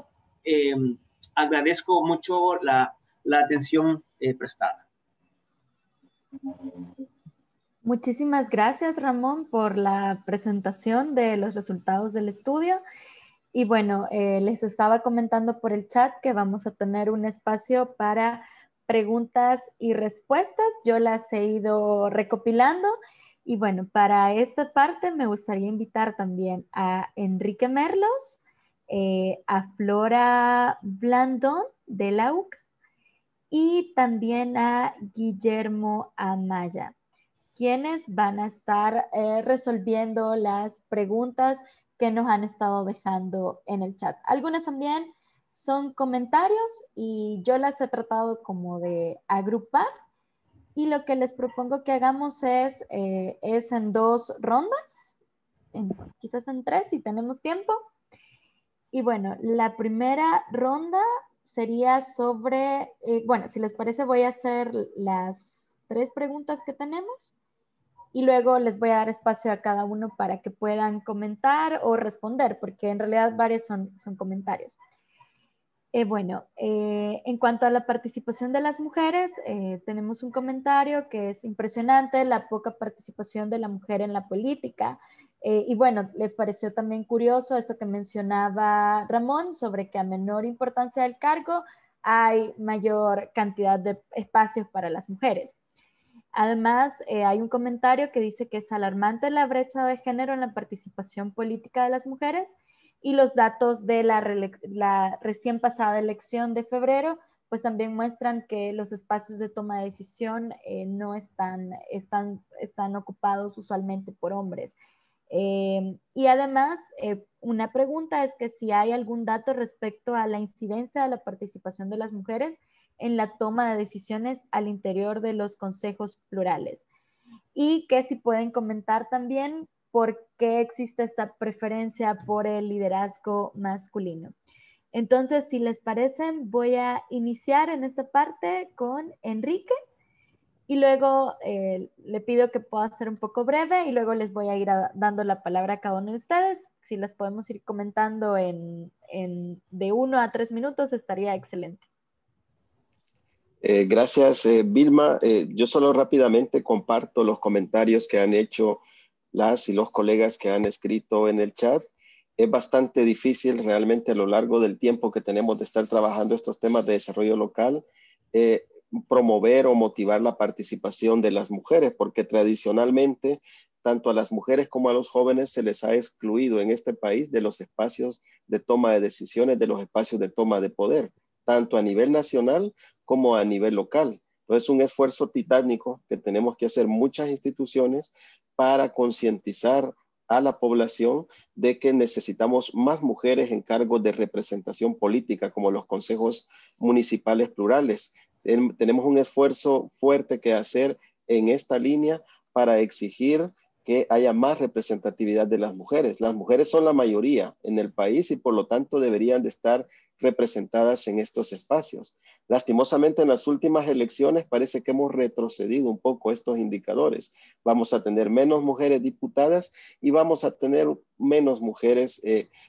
Agradezco mucho la atención prestada. Muchísimas gracias, Ramón, por la presentación de los resultados del estudio. Y bueno, les estaba comentando por el chat que vamos a tener un espacio para preguntas y respuestas. Yo las he ido recopilando. Y bueno, para esta parte me gustaría invitar también a Enrique Merlos, a Flora Blandón de la UC y también a Guillermo Amaya, quienes van a estar resolviendo las preguntas que nos han estado dejando en el chat. Algunas también son comentarios y yo las he tratado como de agrupar, y lo que les propongo que hagamos es en 2 rondas, quizás en 3 si tenemos tiempo. Y bueno, la primera ronda sería sobre, bueno, si les parece voy a hacer las 3 preguntas que tenemos y luego les voy a dar espacio a cada uno para que puedan comentar o responder, porque en realidad varios son comentarios. En cuanto a la participación de las mujeres, tenemos un comentario que es impresionante, la poca participación de la mujer en la política. Y bueno, les pareció también curioso esto que mencionaba Ramón sobre que a menor importancia del cargo hay mayor cantidad de espacios para las mujeres. Además, hay un comentario que dice que es alarmante la brecha de género en la participación política de las mujeres, y los datos de la recién pasada elección de febrero pues también muestran que los espacios de toma de decisión no están ocupados usualmente por hombres. Y además, una pregunta es que si hay algún dato respecto a la incidencia de la participación de las mujeres en la toma de decisiones al interior de los consejos plurales. Y que si pueden comentar también por qué existe esta preferencia por el liderazgo masculino. Entonces, si les parece, voy a iniciar en esta parte con Enrique y luego le pido que pueda ser un poco breve y luego les voy a ir dando la palabra a cada uno de ustedes. Si las podemos ir comentando de 1 a 3 minutos, estaría excelente. Gracias, Vilma. Yo solo rápidamente comparto los comentarios que han hecho las y los colegas que han escrito en el chat. Es bastante difícil realmente a lo largo del tiempo que tenemos de estar trabajando estos temas de desarrollo local, promover o motivar la participación de las mujeres, porque tradicionalmente tanto a las mujeres como a los jóvenes se les ha excluido en este país de los espacios de toma de decisiones, de los espacios de toma de poder, tanto a nivel nacional como a nivel local. Entonces es un esfuerzo titánico que tenemos que hacer muchas instituciones para concientizar a la población de que necesitamos más mujeres en cargos de representación política, como los consejos municipales plurales. Tenemos un esfuerzo fuerte que hacer en esta línea para exigir que haya más representatividad de las mujeres. Las mujeres son la mayoría en el país y por lo tanto deberían de estar representadas en estos espacios. Lastimosamente, en las últimas elecciones parece que hemos retrocedido un poco estos indicadores. Vamos a tener menos mujeres diputadas y vamos a tener menos mujeres,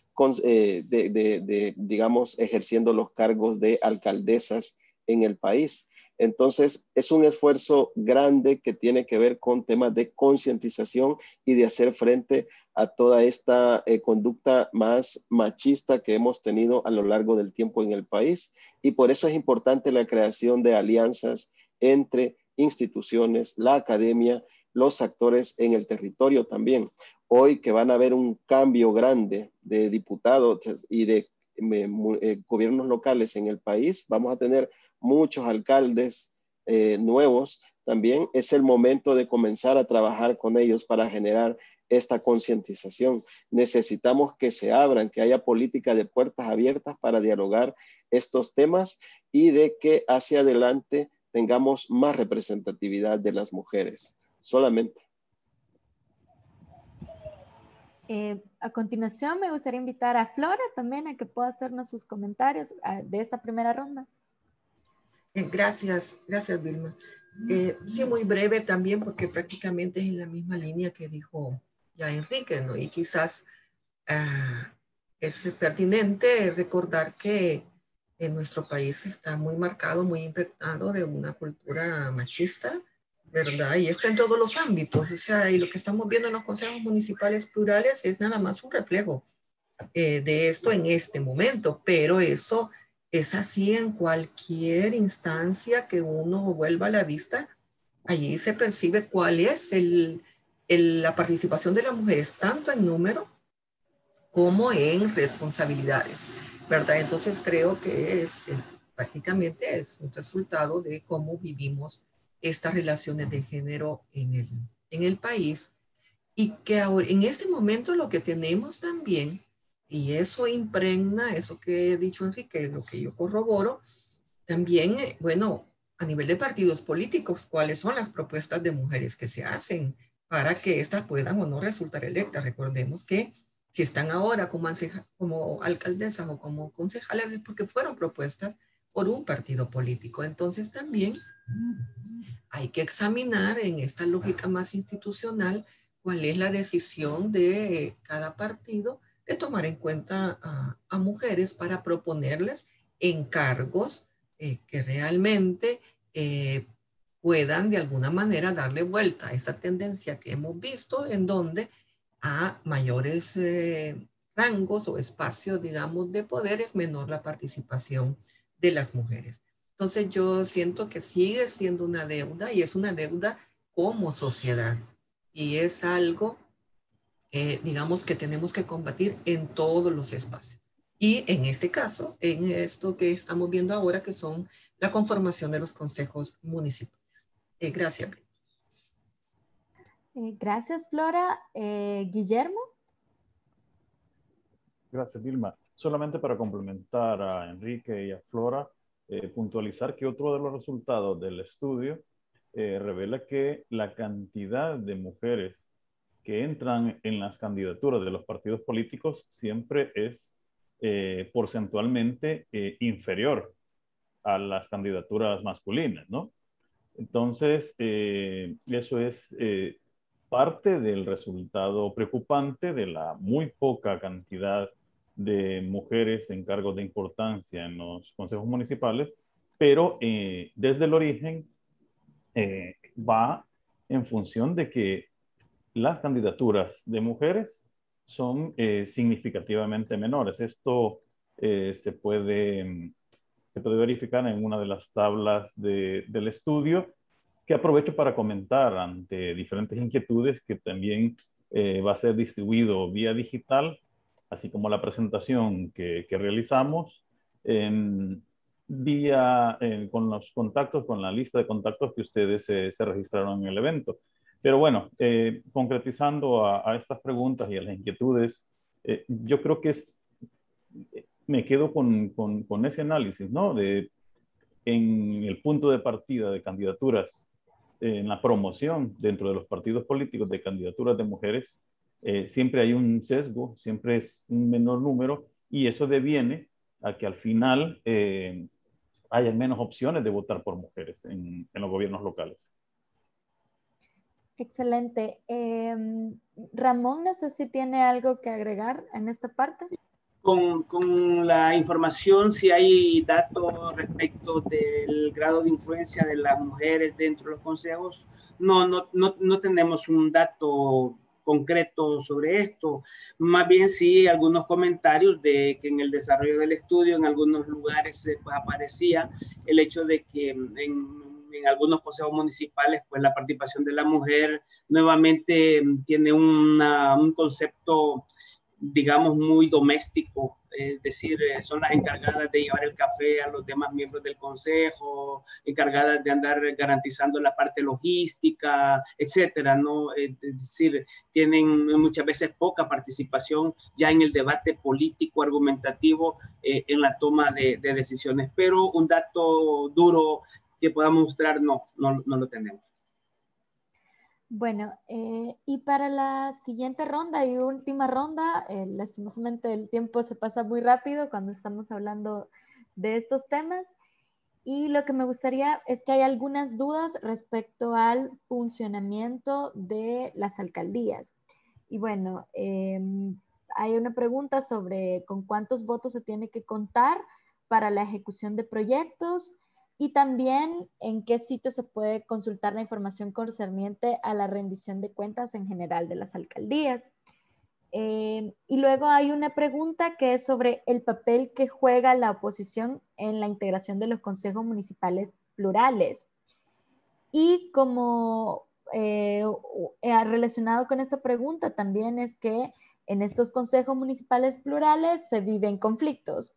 digamos, ejerciendo los cargos de alcaldesas en el país. Entonces, es un esfuerzo grande que tiene que ver con temas de concientización y de hacer frente a toda esta conducta más machista que hemos tenido a lo largo del tiempo en el país. Y por eso es importante la creación de alianzas entre instituciones, la academia, los actores en el territorio también. Hoy que van a haber un cambio grande de diputados y de gobiernos locales en el país, vamos a tener muchos alcaldes nuevos también, es el momento de comenzar a trabajar con ellos para generar esta concientización. Necesitamos que se abran, que haya política de puertas abiertas para dialogar estos temas y de que hacia adelante tengamos más representatividad de las mujeres. Solamente. A continuación, me gustaría invitar a Flora también a que pueda hacernos sus comentarios de esta primera ronda. Gracias, Vilma. Sí, muy breve también, porque prácticamente es en la misma línea que dijo ya Enrique, ¿no? Y quizás es pertinente recordar que en nuestro país está muy marcado, muy impregnado de una cultura machista, ¿verdad? Y esto en todos los ámbitos, o sea, y lo que estamos viendo en los consejos municipales plurales es nada más un reflejo de esto en este momento, pero eso es así en cualquier instancia que uno vuelva a la vista, allí se percibe cuál es la participación de las mujeres, tanto en número como en responsabilidades, ¿verdad? Entonces creo que prácticamente es un resultado de cómo vivimos estas relaciones de género en el país y que ahora, en este momento lo que tenemos también, y eso impregna eso que he dicho Enrique, lo que yo corroboro, también, bueno, a nivel de partidos políticos, ¿cuáles son las propuestas de mujeres que se hacen para que éstas puedan o no resultar electas? Recordemos que si están ahora como alcaldesas o como concejales es porque fueron propuestas por un partido político. Entonces también hay que examinar en esta lógica más institucional cuál es la decisión de cada partido de tomar en cuenta a mujeres para proponerles encargos que realmente puedan de alguna manera darle vuelta a esa tendencia que hemos visto en donde a mayores rangos o espacios, digamos, de poder es menor la participación de las mujeres. Entonces yo siento que sigue siendo una deuda y es una deuda como sociedad y es algo digamos que tenemos que combatir en todos los espacios. Y en este caso, en esto que estamos viendo ahora, que son la conformación de los consejos municipales. Gracias. Gracias, Flora. Guillermo. Gracias, Vilma. Solamente para complementar a Enrique y a Flora, puntualizar que otro de los resultados del estudio revela que la cantidad de mujeres que entran en las candidaturas de los partidos políticos siempre es porcentualmente inferior a las candidaturas masculinas, ¿no? Entonces, eso es parte del resultado preocupante de la muy poca cantidad de mujeres en cargos de importancia en los consejos municipales, pero desde el origen va en función de que las candidaturas de mujeres son significativamente menores. Esto se puede verificar en una de las tablas del estudio, que aprovecho para comentar ante diferentes inquietudes, que también va a ser distribuido vía digital, así como la presentación que realizamos, con los contactos, con la lista de contactos que ustedes se registraron en el evento. Pero bueno, concretizando a estas preguntas y a las inquietudes, yo creo que me quedo con ese análisis, ¿no? En el punto de partida de candidaturas, en la promoción dentro de los partidos políticos de candidaturas de mujeres, siempre hay un sesgo, siempre es un menor número, y eso deviene a que al final haya menos opciones de votar por mujeres en los gobiernos locales. Excelente. Ramón, no sé si tiene algo que agregar en esta parte. Con la información, si hay datos respecto del grado de influencia de las mujeres dentro de los consejos, no tenemos un dato concreto sobre esto. Más bien sí algunos comentarios de que en el desarrollo del estudio en algunos lugares pues, aparecía el hecho de que en algunos consejos municipales pues la participación de la mujer nuevamente tiene un concepto digamos, muy doméstico, es decir, son las encargadas de llevar el café a los demás miembros del consejo, encargadas de andar garantizando la parte logística, etcétera, ¿no? Es decir, tienen muchas veces poca participación ya en el debate político, argumentativo, en la toma de decisiones, pero un dato duro que podamos mostrar, no lo tenemos. Bueno, y para la siguiente ronda y última ronda, lastimosamente el tiempo se pasa muy rápido cuando estamos hablando de estos temas. Y lo que me gustaría es que hay algunas dudas respecto al funcionamiento de las alcaldías. Y bueno, hay una pregunta sobre con cuántos votos se tiene que contar para la ejecución de proyectos, y también en qué sitio se puede consultar la información concerniente a la rendición de cuentas en general de las alcaldías. Y luego hay una pregunta que es sobre el papel que juega la oposición en la integración de los consejos municipales plurales. Y como relacionado con esta pregunta también es que en estos consejos municipales plurales se viven conflictos.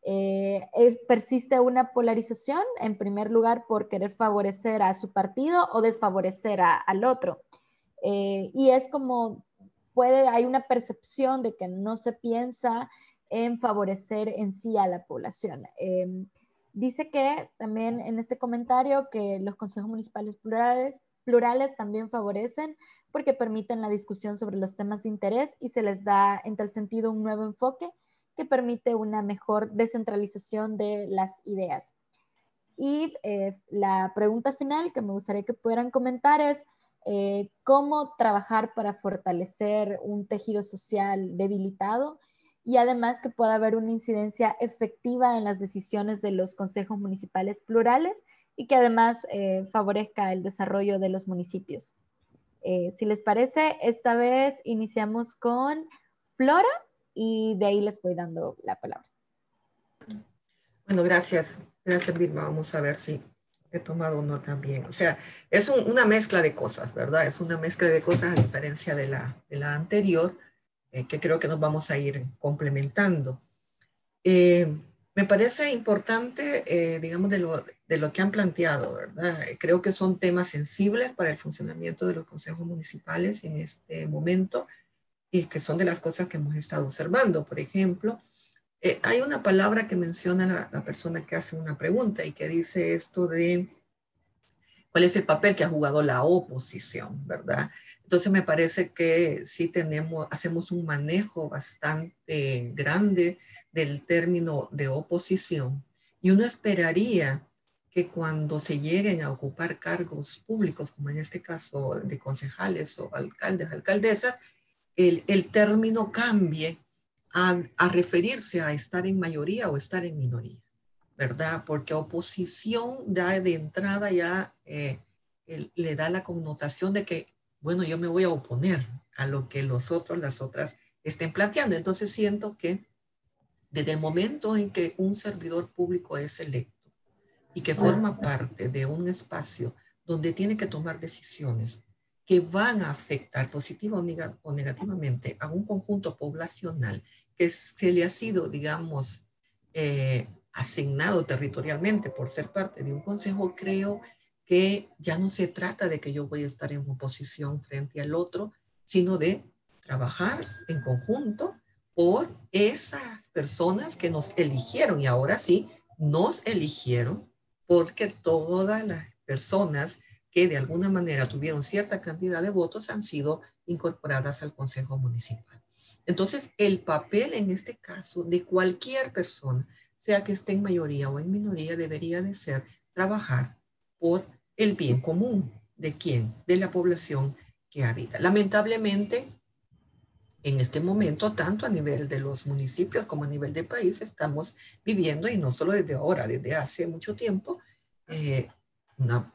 Persiste una polarización, en primer lugar, por querer favorecer a su partido o desfavorecer al otro. Y es como hay una percepción de que no se piensa en favorecer en sí a la población. Dice que también en este comentario que los consejos municipales plurales también favorecen porque permiten la discusión sobre los temas de interés y se les da en tal sentido un nuevo enfoque que permite una mejor descentralización de las ideas. Y la pregunta final que me gustaría que pudieran comentar es cómo trabajar para fortalecer un tejido social debilitado y además que pueda haber una incidencia efectiva en las decisiones de los consejos municipales plurales y que además favorezca el desarrollo de los municipios. Si les parece, esta vez iniciamos con Flora y de ahí les voy dando la palabra. Bueno, gracias. Gracias, Vilma. Vamos a ver si he tomado nota bien. O sea, es una mezcla de cosas, ¿verdad? Es una mezcla de cosas a diferencia de la anterior, que creo que nos vamos a ir complementando. Me parece importante, digamos, de lo que han planteado, ¿verdad? Creo que son temas sensibles para el funcionamiento de los consejos municipales en este momento y que son de las cosas que hemos estado observando. Por ejemplo, hay una palabra que menciona la persona que hace una pregunta y que dice esto de cuál es el papel que ha jugado la oposición, ¿verdad? Entonces me parece que sí hacemos un manejo bastante grande del término de oposición y uno esperaría que cuando se lleguen a ocupar cargos públicos, como en este caso de concejales o alcaldes, alcaldesas, el término cambie a referirse a estar en mayoría o estar en minoría, ¿verdad? Porque oposición da de entrada ya, le da la connotación de que, bueno, yo me voy a oponer a lo que las otras estén planteando. Entonces siento que desde el momento en que un servidor público es electo y que forma parte de un espacio donde tiene que tomar decisiones que van a afectar positiva o negativamente a un conjunto poblacional que se le ha sido, digamos, asignado territorialmente por ser parte de un consejo, creo que ya no se trata de que yo voy a estar en oposición frente al otro, sino de trabajar en conjunto por esas personas que nos eligieron y ahora sí, nos eligieron porque todas las personas que de alguna manera tuvieron cierta cantidad de votos han sido incorporadas al Consejo Municipal. Entonces, el papel en este caso de cualquier persona, sea que esté en mayoría o en minoría, debería de ser trabajar por el bien común. ¿De quién? De la población que habita. Lamentablemente, en este momento, tanto a nivel de los municipios como a nivel de país, estamos viviendo, y no solo desde ahora, desde hace mucho tiempo, una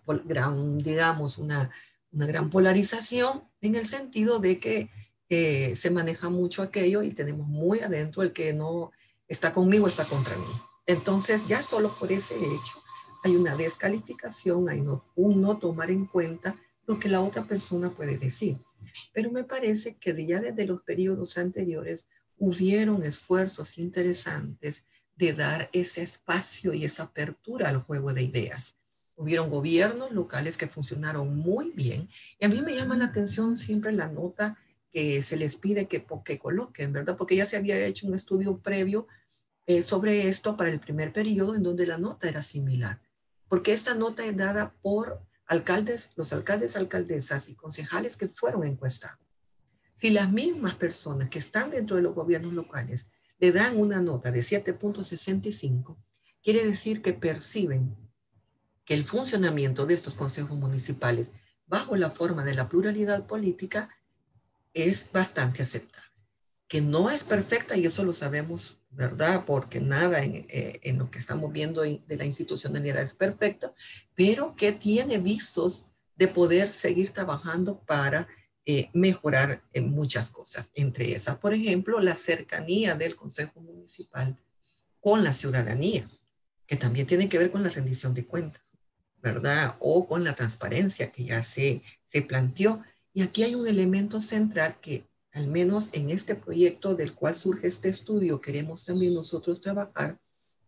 gran polarización en el sentido de que se maneja mucho aquello y tenemos muy adentro el que no está conmigo, está contra mí. Entonces ya solo por ese hecho hay una descalificación, hay un no tomar en cuenta lo que la otra persona puede decir. Pero me parece que ya desde los periodos anteriores hubieron esfuerzos interesantes de dar ese espacio y esa apertura al juego de ideas. Hubieron gobiernos locales que funcionaron muy bien y a mí me llama la atención siempre la nota que se les pide que coloquen, ¿verdad? Porque ya se había hecho un estudio previo sobre esto para el primer periodo en donde la nota era similar. Porque esta nota es dada por los alcaldes, alcaldesas y concejales que fueron encuestados. Si las mismas personas que están dentro de los gobiernos locales le dan una nota de 7.65, quiere decir que perciben que el funcionamiento de estos consejos municipales bajo la forma de la pluralidad política es bastante aceptable. Que no es perfecta y eso lo sabemos ¿verdad? Porque nada en lo que estamos viendo de la institucionalidad es perfecto, pero que tiene visos de poder seguir trabajando para mejorar en muchas cosas. Entre esas, por ejemplo, la cercanía del Consejo Municipal con la ciudadanía, que también tiene que ver con la rendición de cuentas, ¿verdad? O con la transparencia que ya se planteó. Y aquí hay un elemento central que, al menos en este proyecto del cual surge este estudio, queremos también nosotros trabajar,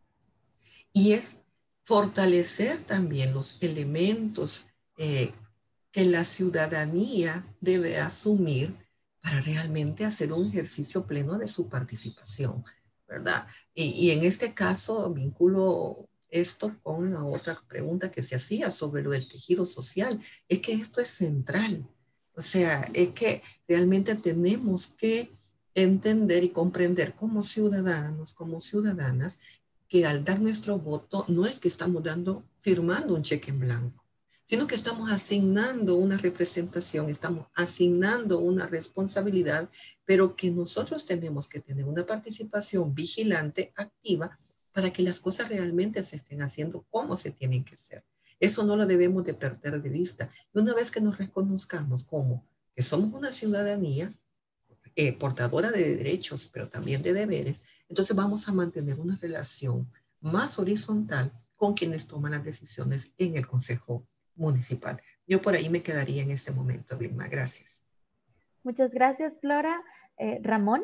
y es fortalecer también los elementos que la ciudadanía debe asumir para realmente hacer un ejercicio pleno de su participación, ¿verdad? Y en este caso vinculo esto con la otra pregunta que se hacía sobre lo del tejido social. Es que esto es central. O sea, es que realmente tenemos que entender y comprender como ciudadanos, como ciudadanas, que al dar nuestro voto no es que estamos firmando un cheque en blanco, sino que estamos asignando una representación, estamos asignando una responsabilidad, pero que nosotros tenemos que tener una participación vigilante, activa, para que las cosas realmente se estén haciendo como se tienen que hacer. Eso no lo debemos de perder de vista. Y una vez que nos reconozcamos como que somos una ciudadanía portadora de derechos, pero también de deberes, entonces vamos a mantener una relación más horizontal con quienes toman las decisiones en el Consejo Municipal. Yo por ahí me quedaría en este momento, Vilma. Gracias. Muchas gracias, Flora. Ramón.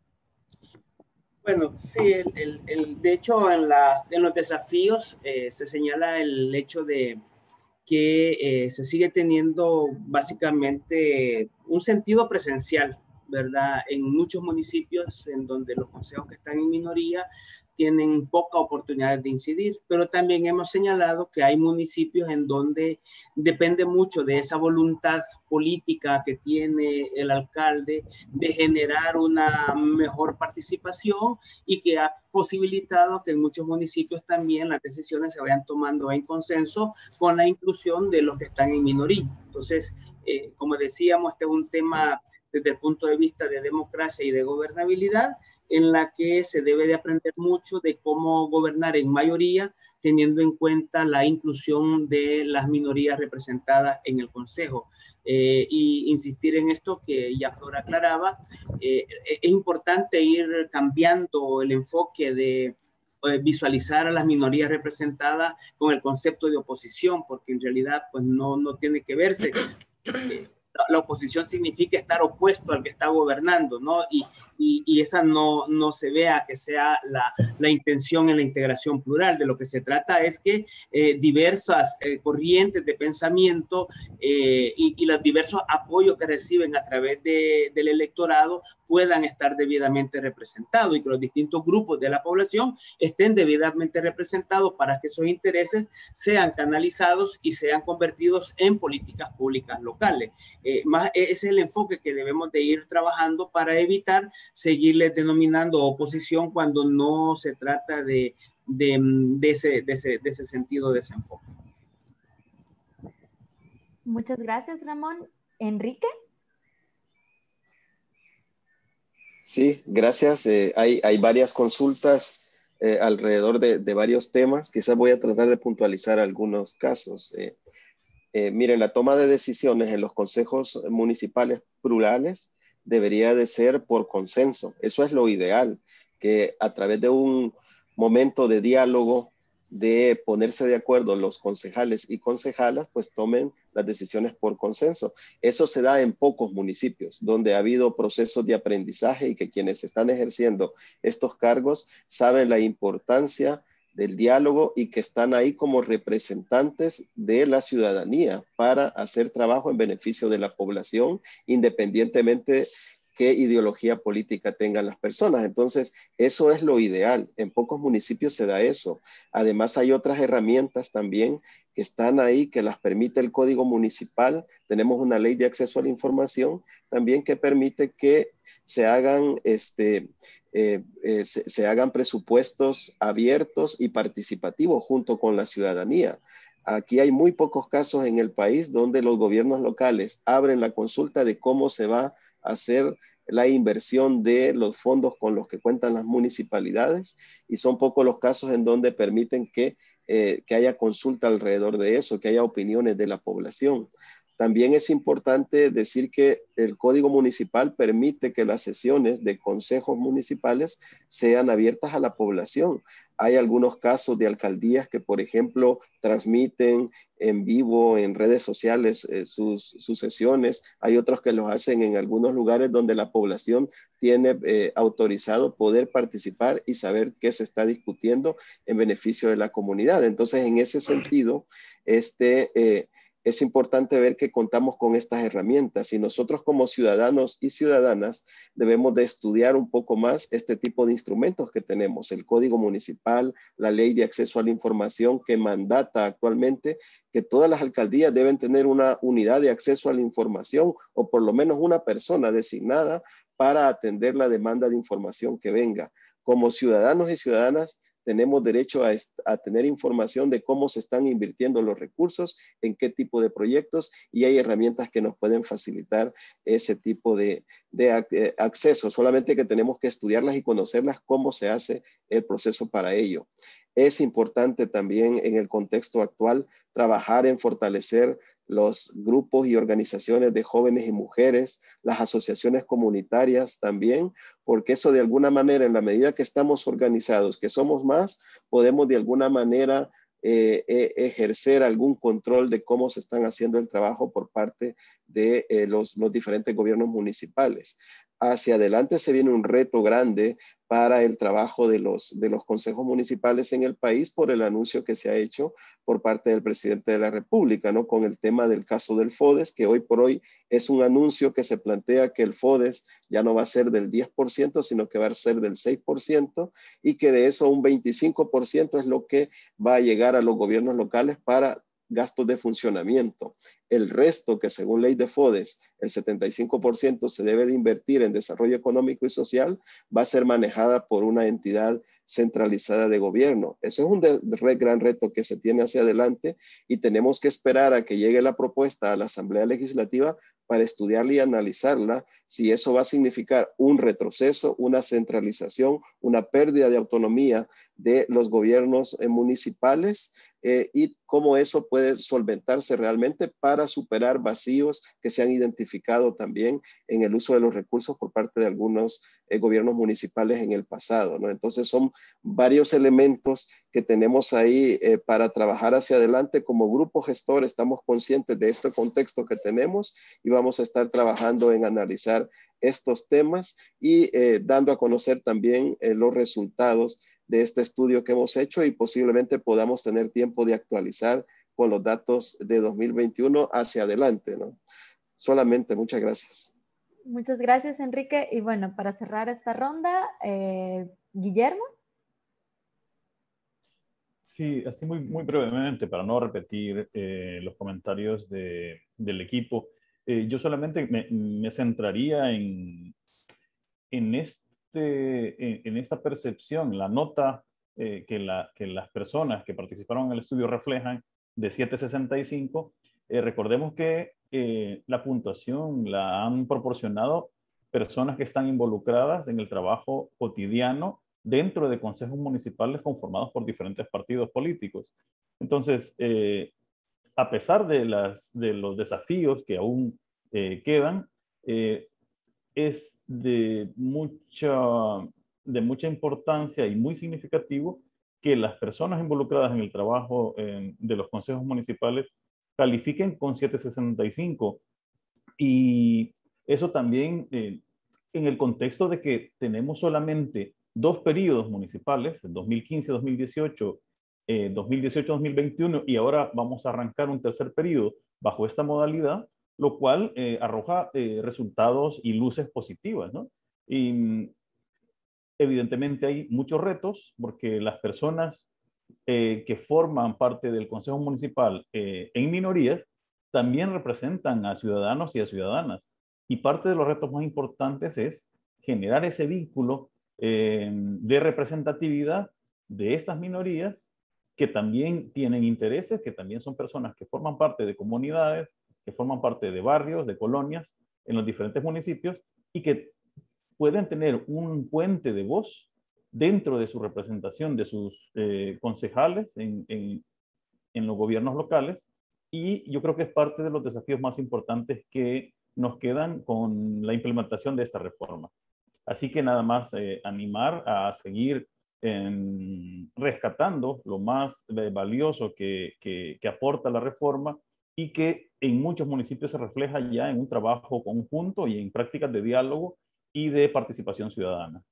Bueno, sí, de hecho en los desafíos se señala el hecho de que se sigue teniendo básicamente un sentido presencial, ¿verdad? En muchos municipios en donde los consejos que están en minoría tienen poca oportunidad de incidir, pero también hemos señalado que hay municipios en donde depende mucho de esa voluntad política que tiene el alcalde de generar una mejor participación y que ha posibilitado que en muchos municipios también las decisiones se vayan tomando en consenso con la inclusión de los que están en minoría. Entonces, como decíamos, este es un tema desde el punto de vista de democracia y de gobernabilidad, en la que se debe de aprender mucho de cómo gobernar en mayoría, teniendo en cuenta la inclusión de las minorías representadas en el Consejo. Y insistir en esto que ya Flora aclaraba, es importante ir cambiando el enfoque de visualizar a las minorías representadas con el concepto de oposición, porque en realidad pues no tiene que verse. La oposición significa estar opuesto al que está gobernando, ¿no? Y esa no se vea que sea la intención en la integración plural. De lo que se trata es que diversas corrientes de pensamiento y los diversos apoyos que reciben a través del electorado puedan estar debidamente representados y que los distintos grupos de la población estén debidamente representados para que esos intereses sean canalizados y sean convertidos en políticas públicas locales. Ese es el enfoque que debemos de ir trabajando para evitar seguirles denominando oposición cuando no se trata de ese sentido, de ese enfoque. Muchas gracias, Ramón. Enrique. Sí, gracias. Hay varias consultas alrededor de varios temas. Quizás voy a tratar de puntualizar algunos casos. Miren, la toma de decisiones en los consejos municipales plurales debería de ser por consenso. Eso es lo ideal, que a través de un momento de diálogo, de ponerse de acuerdo los concejales y concejalas, pues tomen las decisiones por consenso. Eso se da en pocos municipios, donde ha habido procesos de aprendizaje y que quienes están ejerciendo estos cargos saben la importancia del diálogo y que están ahí como representantes de la ciudadanía para hacer trabajo en beneficio de la población, independientemente qué ideología política tengan las personas. Entonces, eso es lo ideal. En pocos municipios se da eso. Además, hay otras herramientas también que están ahí, que las permite el Código Municipal. Tenemos una ley de acceso a la información también que permite que se hagan se hagan presupuestos abiertos y participativos junto con la ciudadanía. Aquí hay muy pocos casos en el país donde los gobiernos locales abren la consulta de cómo se va a hacer la inversión de los fondos con los que cuentan las municipalidades, y son pocos los casos en donde permiten que haya consulta alrededor de eso, que haya opiniones de la población. También es importante decir que el Código Municipal permite que las sesiones de consejos municipales sean abiertas a la población. Hay algunos casos de alcaldías que, por ejemplo, transmiten en vivo en redes sociales sus sesiones. Hay otros que lo hacen en algunos lugares donde la población tiene autorizado poder participar y saber qué se está discutiendo en beneficio de la comunidad. Entonces, en ese sentido, es importante ver que contamos con estas herramientas y nosotros como ciudadanos y ciudadanas debemos de estudiar un poco más este tipo de instrumentos que tenemos, el Código Municipal, la Ley de Acceso a la Información que mandata actualmente que todas las alcaldías deben tener una unidad de acceso a la información o por lo menos una persona designada para atender la demanda de información que venga. Como ciudadanos y ciudadanas, tenemos derecho a tener información de cómo se están invirtiendo los recursos, en qué tipo de proyectos, y hay herramientas que nos pueden facilitar ese tipo de acceso. Solamente que tenemos que estudiarlas y conocerlas, cómo se hace el proceso para ello. Es importante también en el contexto actual trabajar en fortalecer los grupos y organizaciones de jóvenes y mujeres, las asociaciones comunitarias también, porque eso de alguna manera, en la medida que estamos organizados, que somos más, podemos de alguna manera ejercer algún control de cómo se están haciendo el trabajo por parte de los diferentes gobiernos municipales. Hacia adelante se viene un reto grande para el trabajo de los consejos municipales en el país por el anuncio que se ha hecho por parte del presidente de la República, ¿no? Con el tema del caso del FODES, que hoy por hoy es un anuncio que se plantea que el FODES ya no va a ser del 10%, sino que va a ser del 6%, y que de eso un 25% es lo que va a llegar a los gobiernos locales para gastos de funcionamiento. El resto, que según ley de FODES, el 75% se debe de invertir en desarrollo económico y social, va a ser manejada por una entidad centralizada de gobierno. Eso es un gran reto que se tiene hacia adelante y tenemos que esperar a que llegue la propuesta a la Asamblea Legislativa para estudiarla y analizarla, si eso va a significar un retroceso, una centralización, una pérdida de autonomía de los gobiernos municipales, y cómo eso puede solventarse realmente para superar vacíos que se han identificado también en el uso de los recursos por parte de algunos gobiernos municipales en el pasado, ¿no? Entonces son varios elementos que tenemos ahí para trabajar hacia adelante. Como grupo gestor estamos conscientes de este contexto que tenemos y vamos a estar trabajando en analizar estos temas y dando a conocer también los resultados de este estudio que hemos hecho, y posiblemente podamos tener tiempo de actualizar con los datos de 2021 hacia adelante, ¿no? Solamente, muchas gracias. Muchas gracias, Enrique. Y bueno, para cerrar esta ronda, Guillermo. Sí, así muy brevemente, para no repetir los comentarios del equipo, yo solamente me centraría en esta percepción, la nota que las personas que participaron en el estudio reflejan de 7.65. Recordemos que la puntuación la han proporcionado personas que están involucradas en el trabajo cotidiano dentro de consejos municipales conformados por diferentes partidos políticos. Entonces, a pesar de los desafíos que aún quedan, es de mucha importancia y muy significativo que las personas involucradas en el trabajo de los consejos municipales califiquen con 7.65. Y eso también en el contexto de que tenemos solamente 2 periodos municipales, 2015-2018, 2018-2021, y ahora vamos a arrancar un tercer periodo bajo esta modalidad, lo cual arroja resultados y luces positivas, ¿no? Y evidentemente hay muchos retos porque las personas que forman parte del Consejo Municipal en minorías también representan a ciudadanos y a ciudadanas. Y parte de los retos más importantes es generar ese vínculo de representatividad de estas minorías que también tienen intereses, que también son personas que forman parte de comunidades, que forman parte de barrios, de colonias, en los diferentes municipios, y que pueden tener un puente de voz dentro de su representación de sus concejales en los gobiernos locales, y yo creo que es parte de los desafíos más importantes que nos quedan con la implementación de esta reforma. Así que nada más animar a seguir rescatando lo más valioso que aporta la reforma, y que en muchos municipios se refleja ya en un trabajo conjunto y en prácticas de diálogo y de participación ciudadana.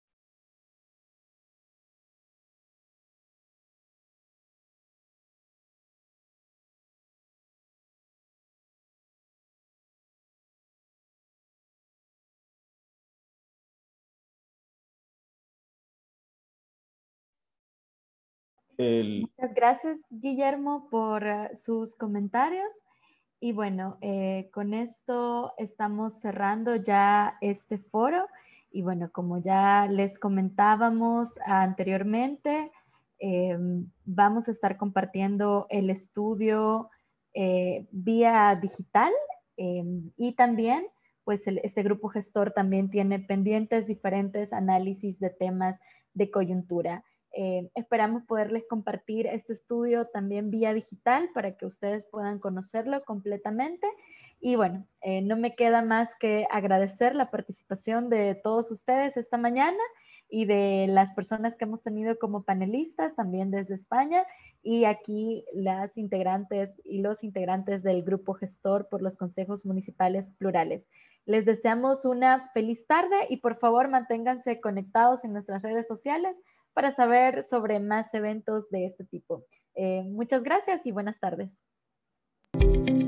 Muchas gracias, Guillermo, por sus comentarios. Y bueno, con esto estamos cerrando ya este foro. Y bueno, como ya les comentábamos anteriormente, vamos a estar compartiendo el estudio vía digital, y también, pues este grupo gestor también tiene pendientes diferentes análisis de temas de coyuntura. Esperamos poderles compartir este estudio también vía digital para que ustedes puedan conocerlo completamente. Y bueno, no me queda más que agradecer la participación de todos ustedes esta mañana y de las personas que hemos tenido como panelistas también desde España, y aquí las integrantes y los integrantes del grupo gestor por los consejos municipales plurales. Les deseamos una feliz tarde y por favor manténganse conectados en nuestras redes sociales para saber sobre más eventos de este tipo. Muchas gracias y buenas tardes.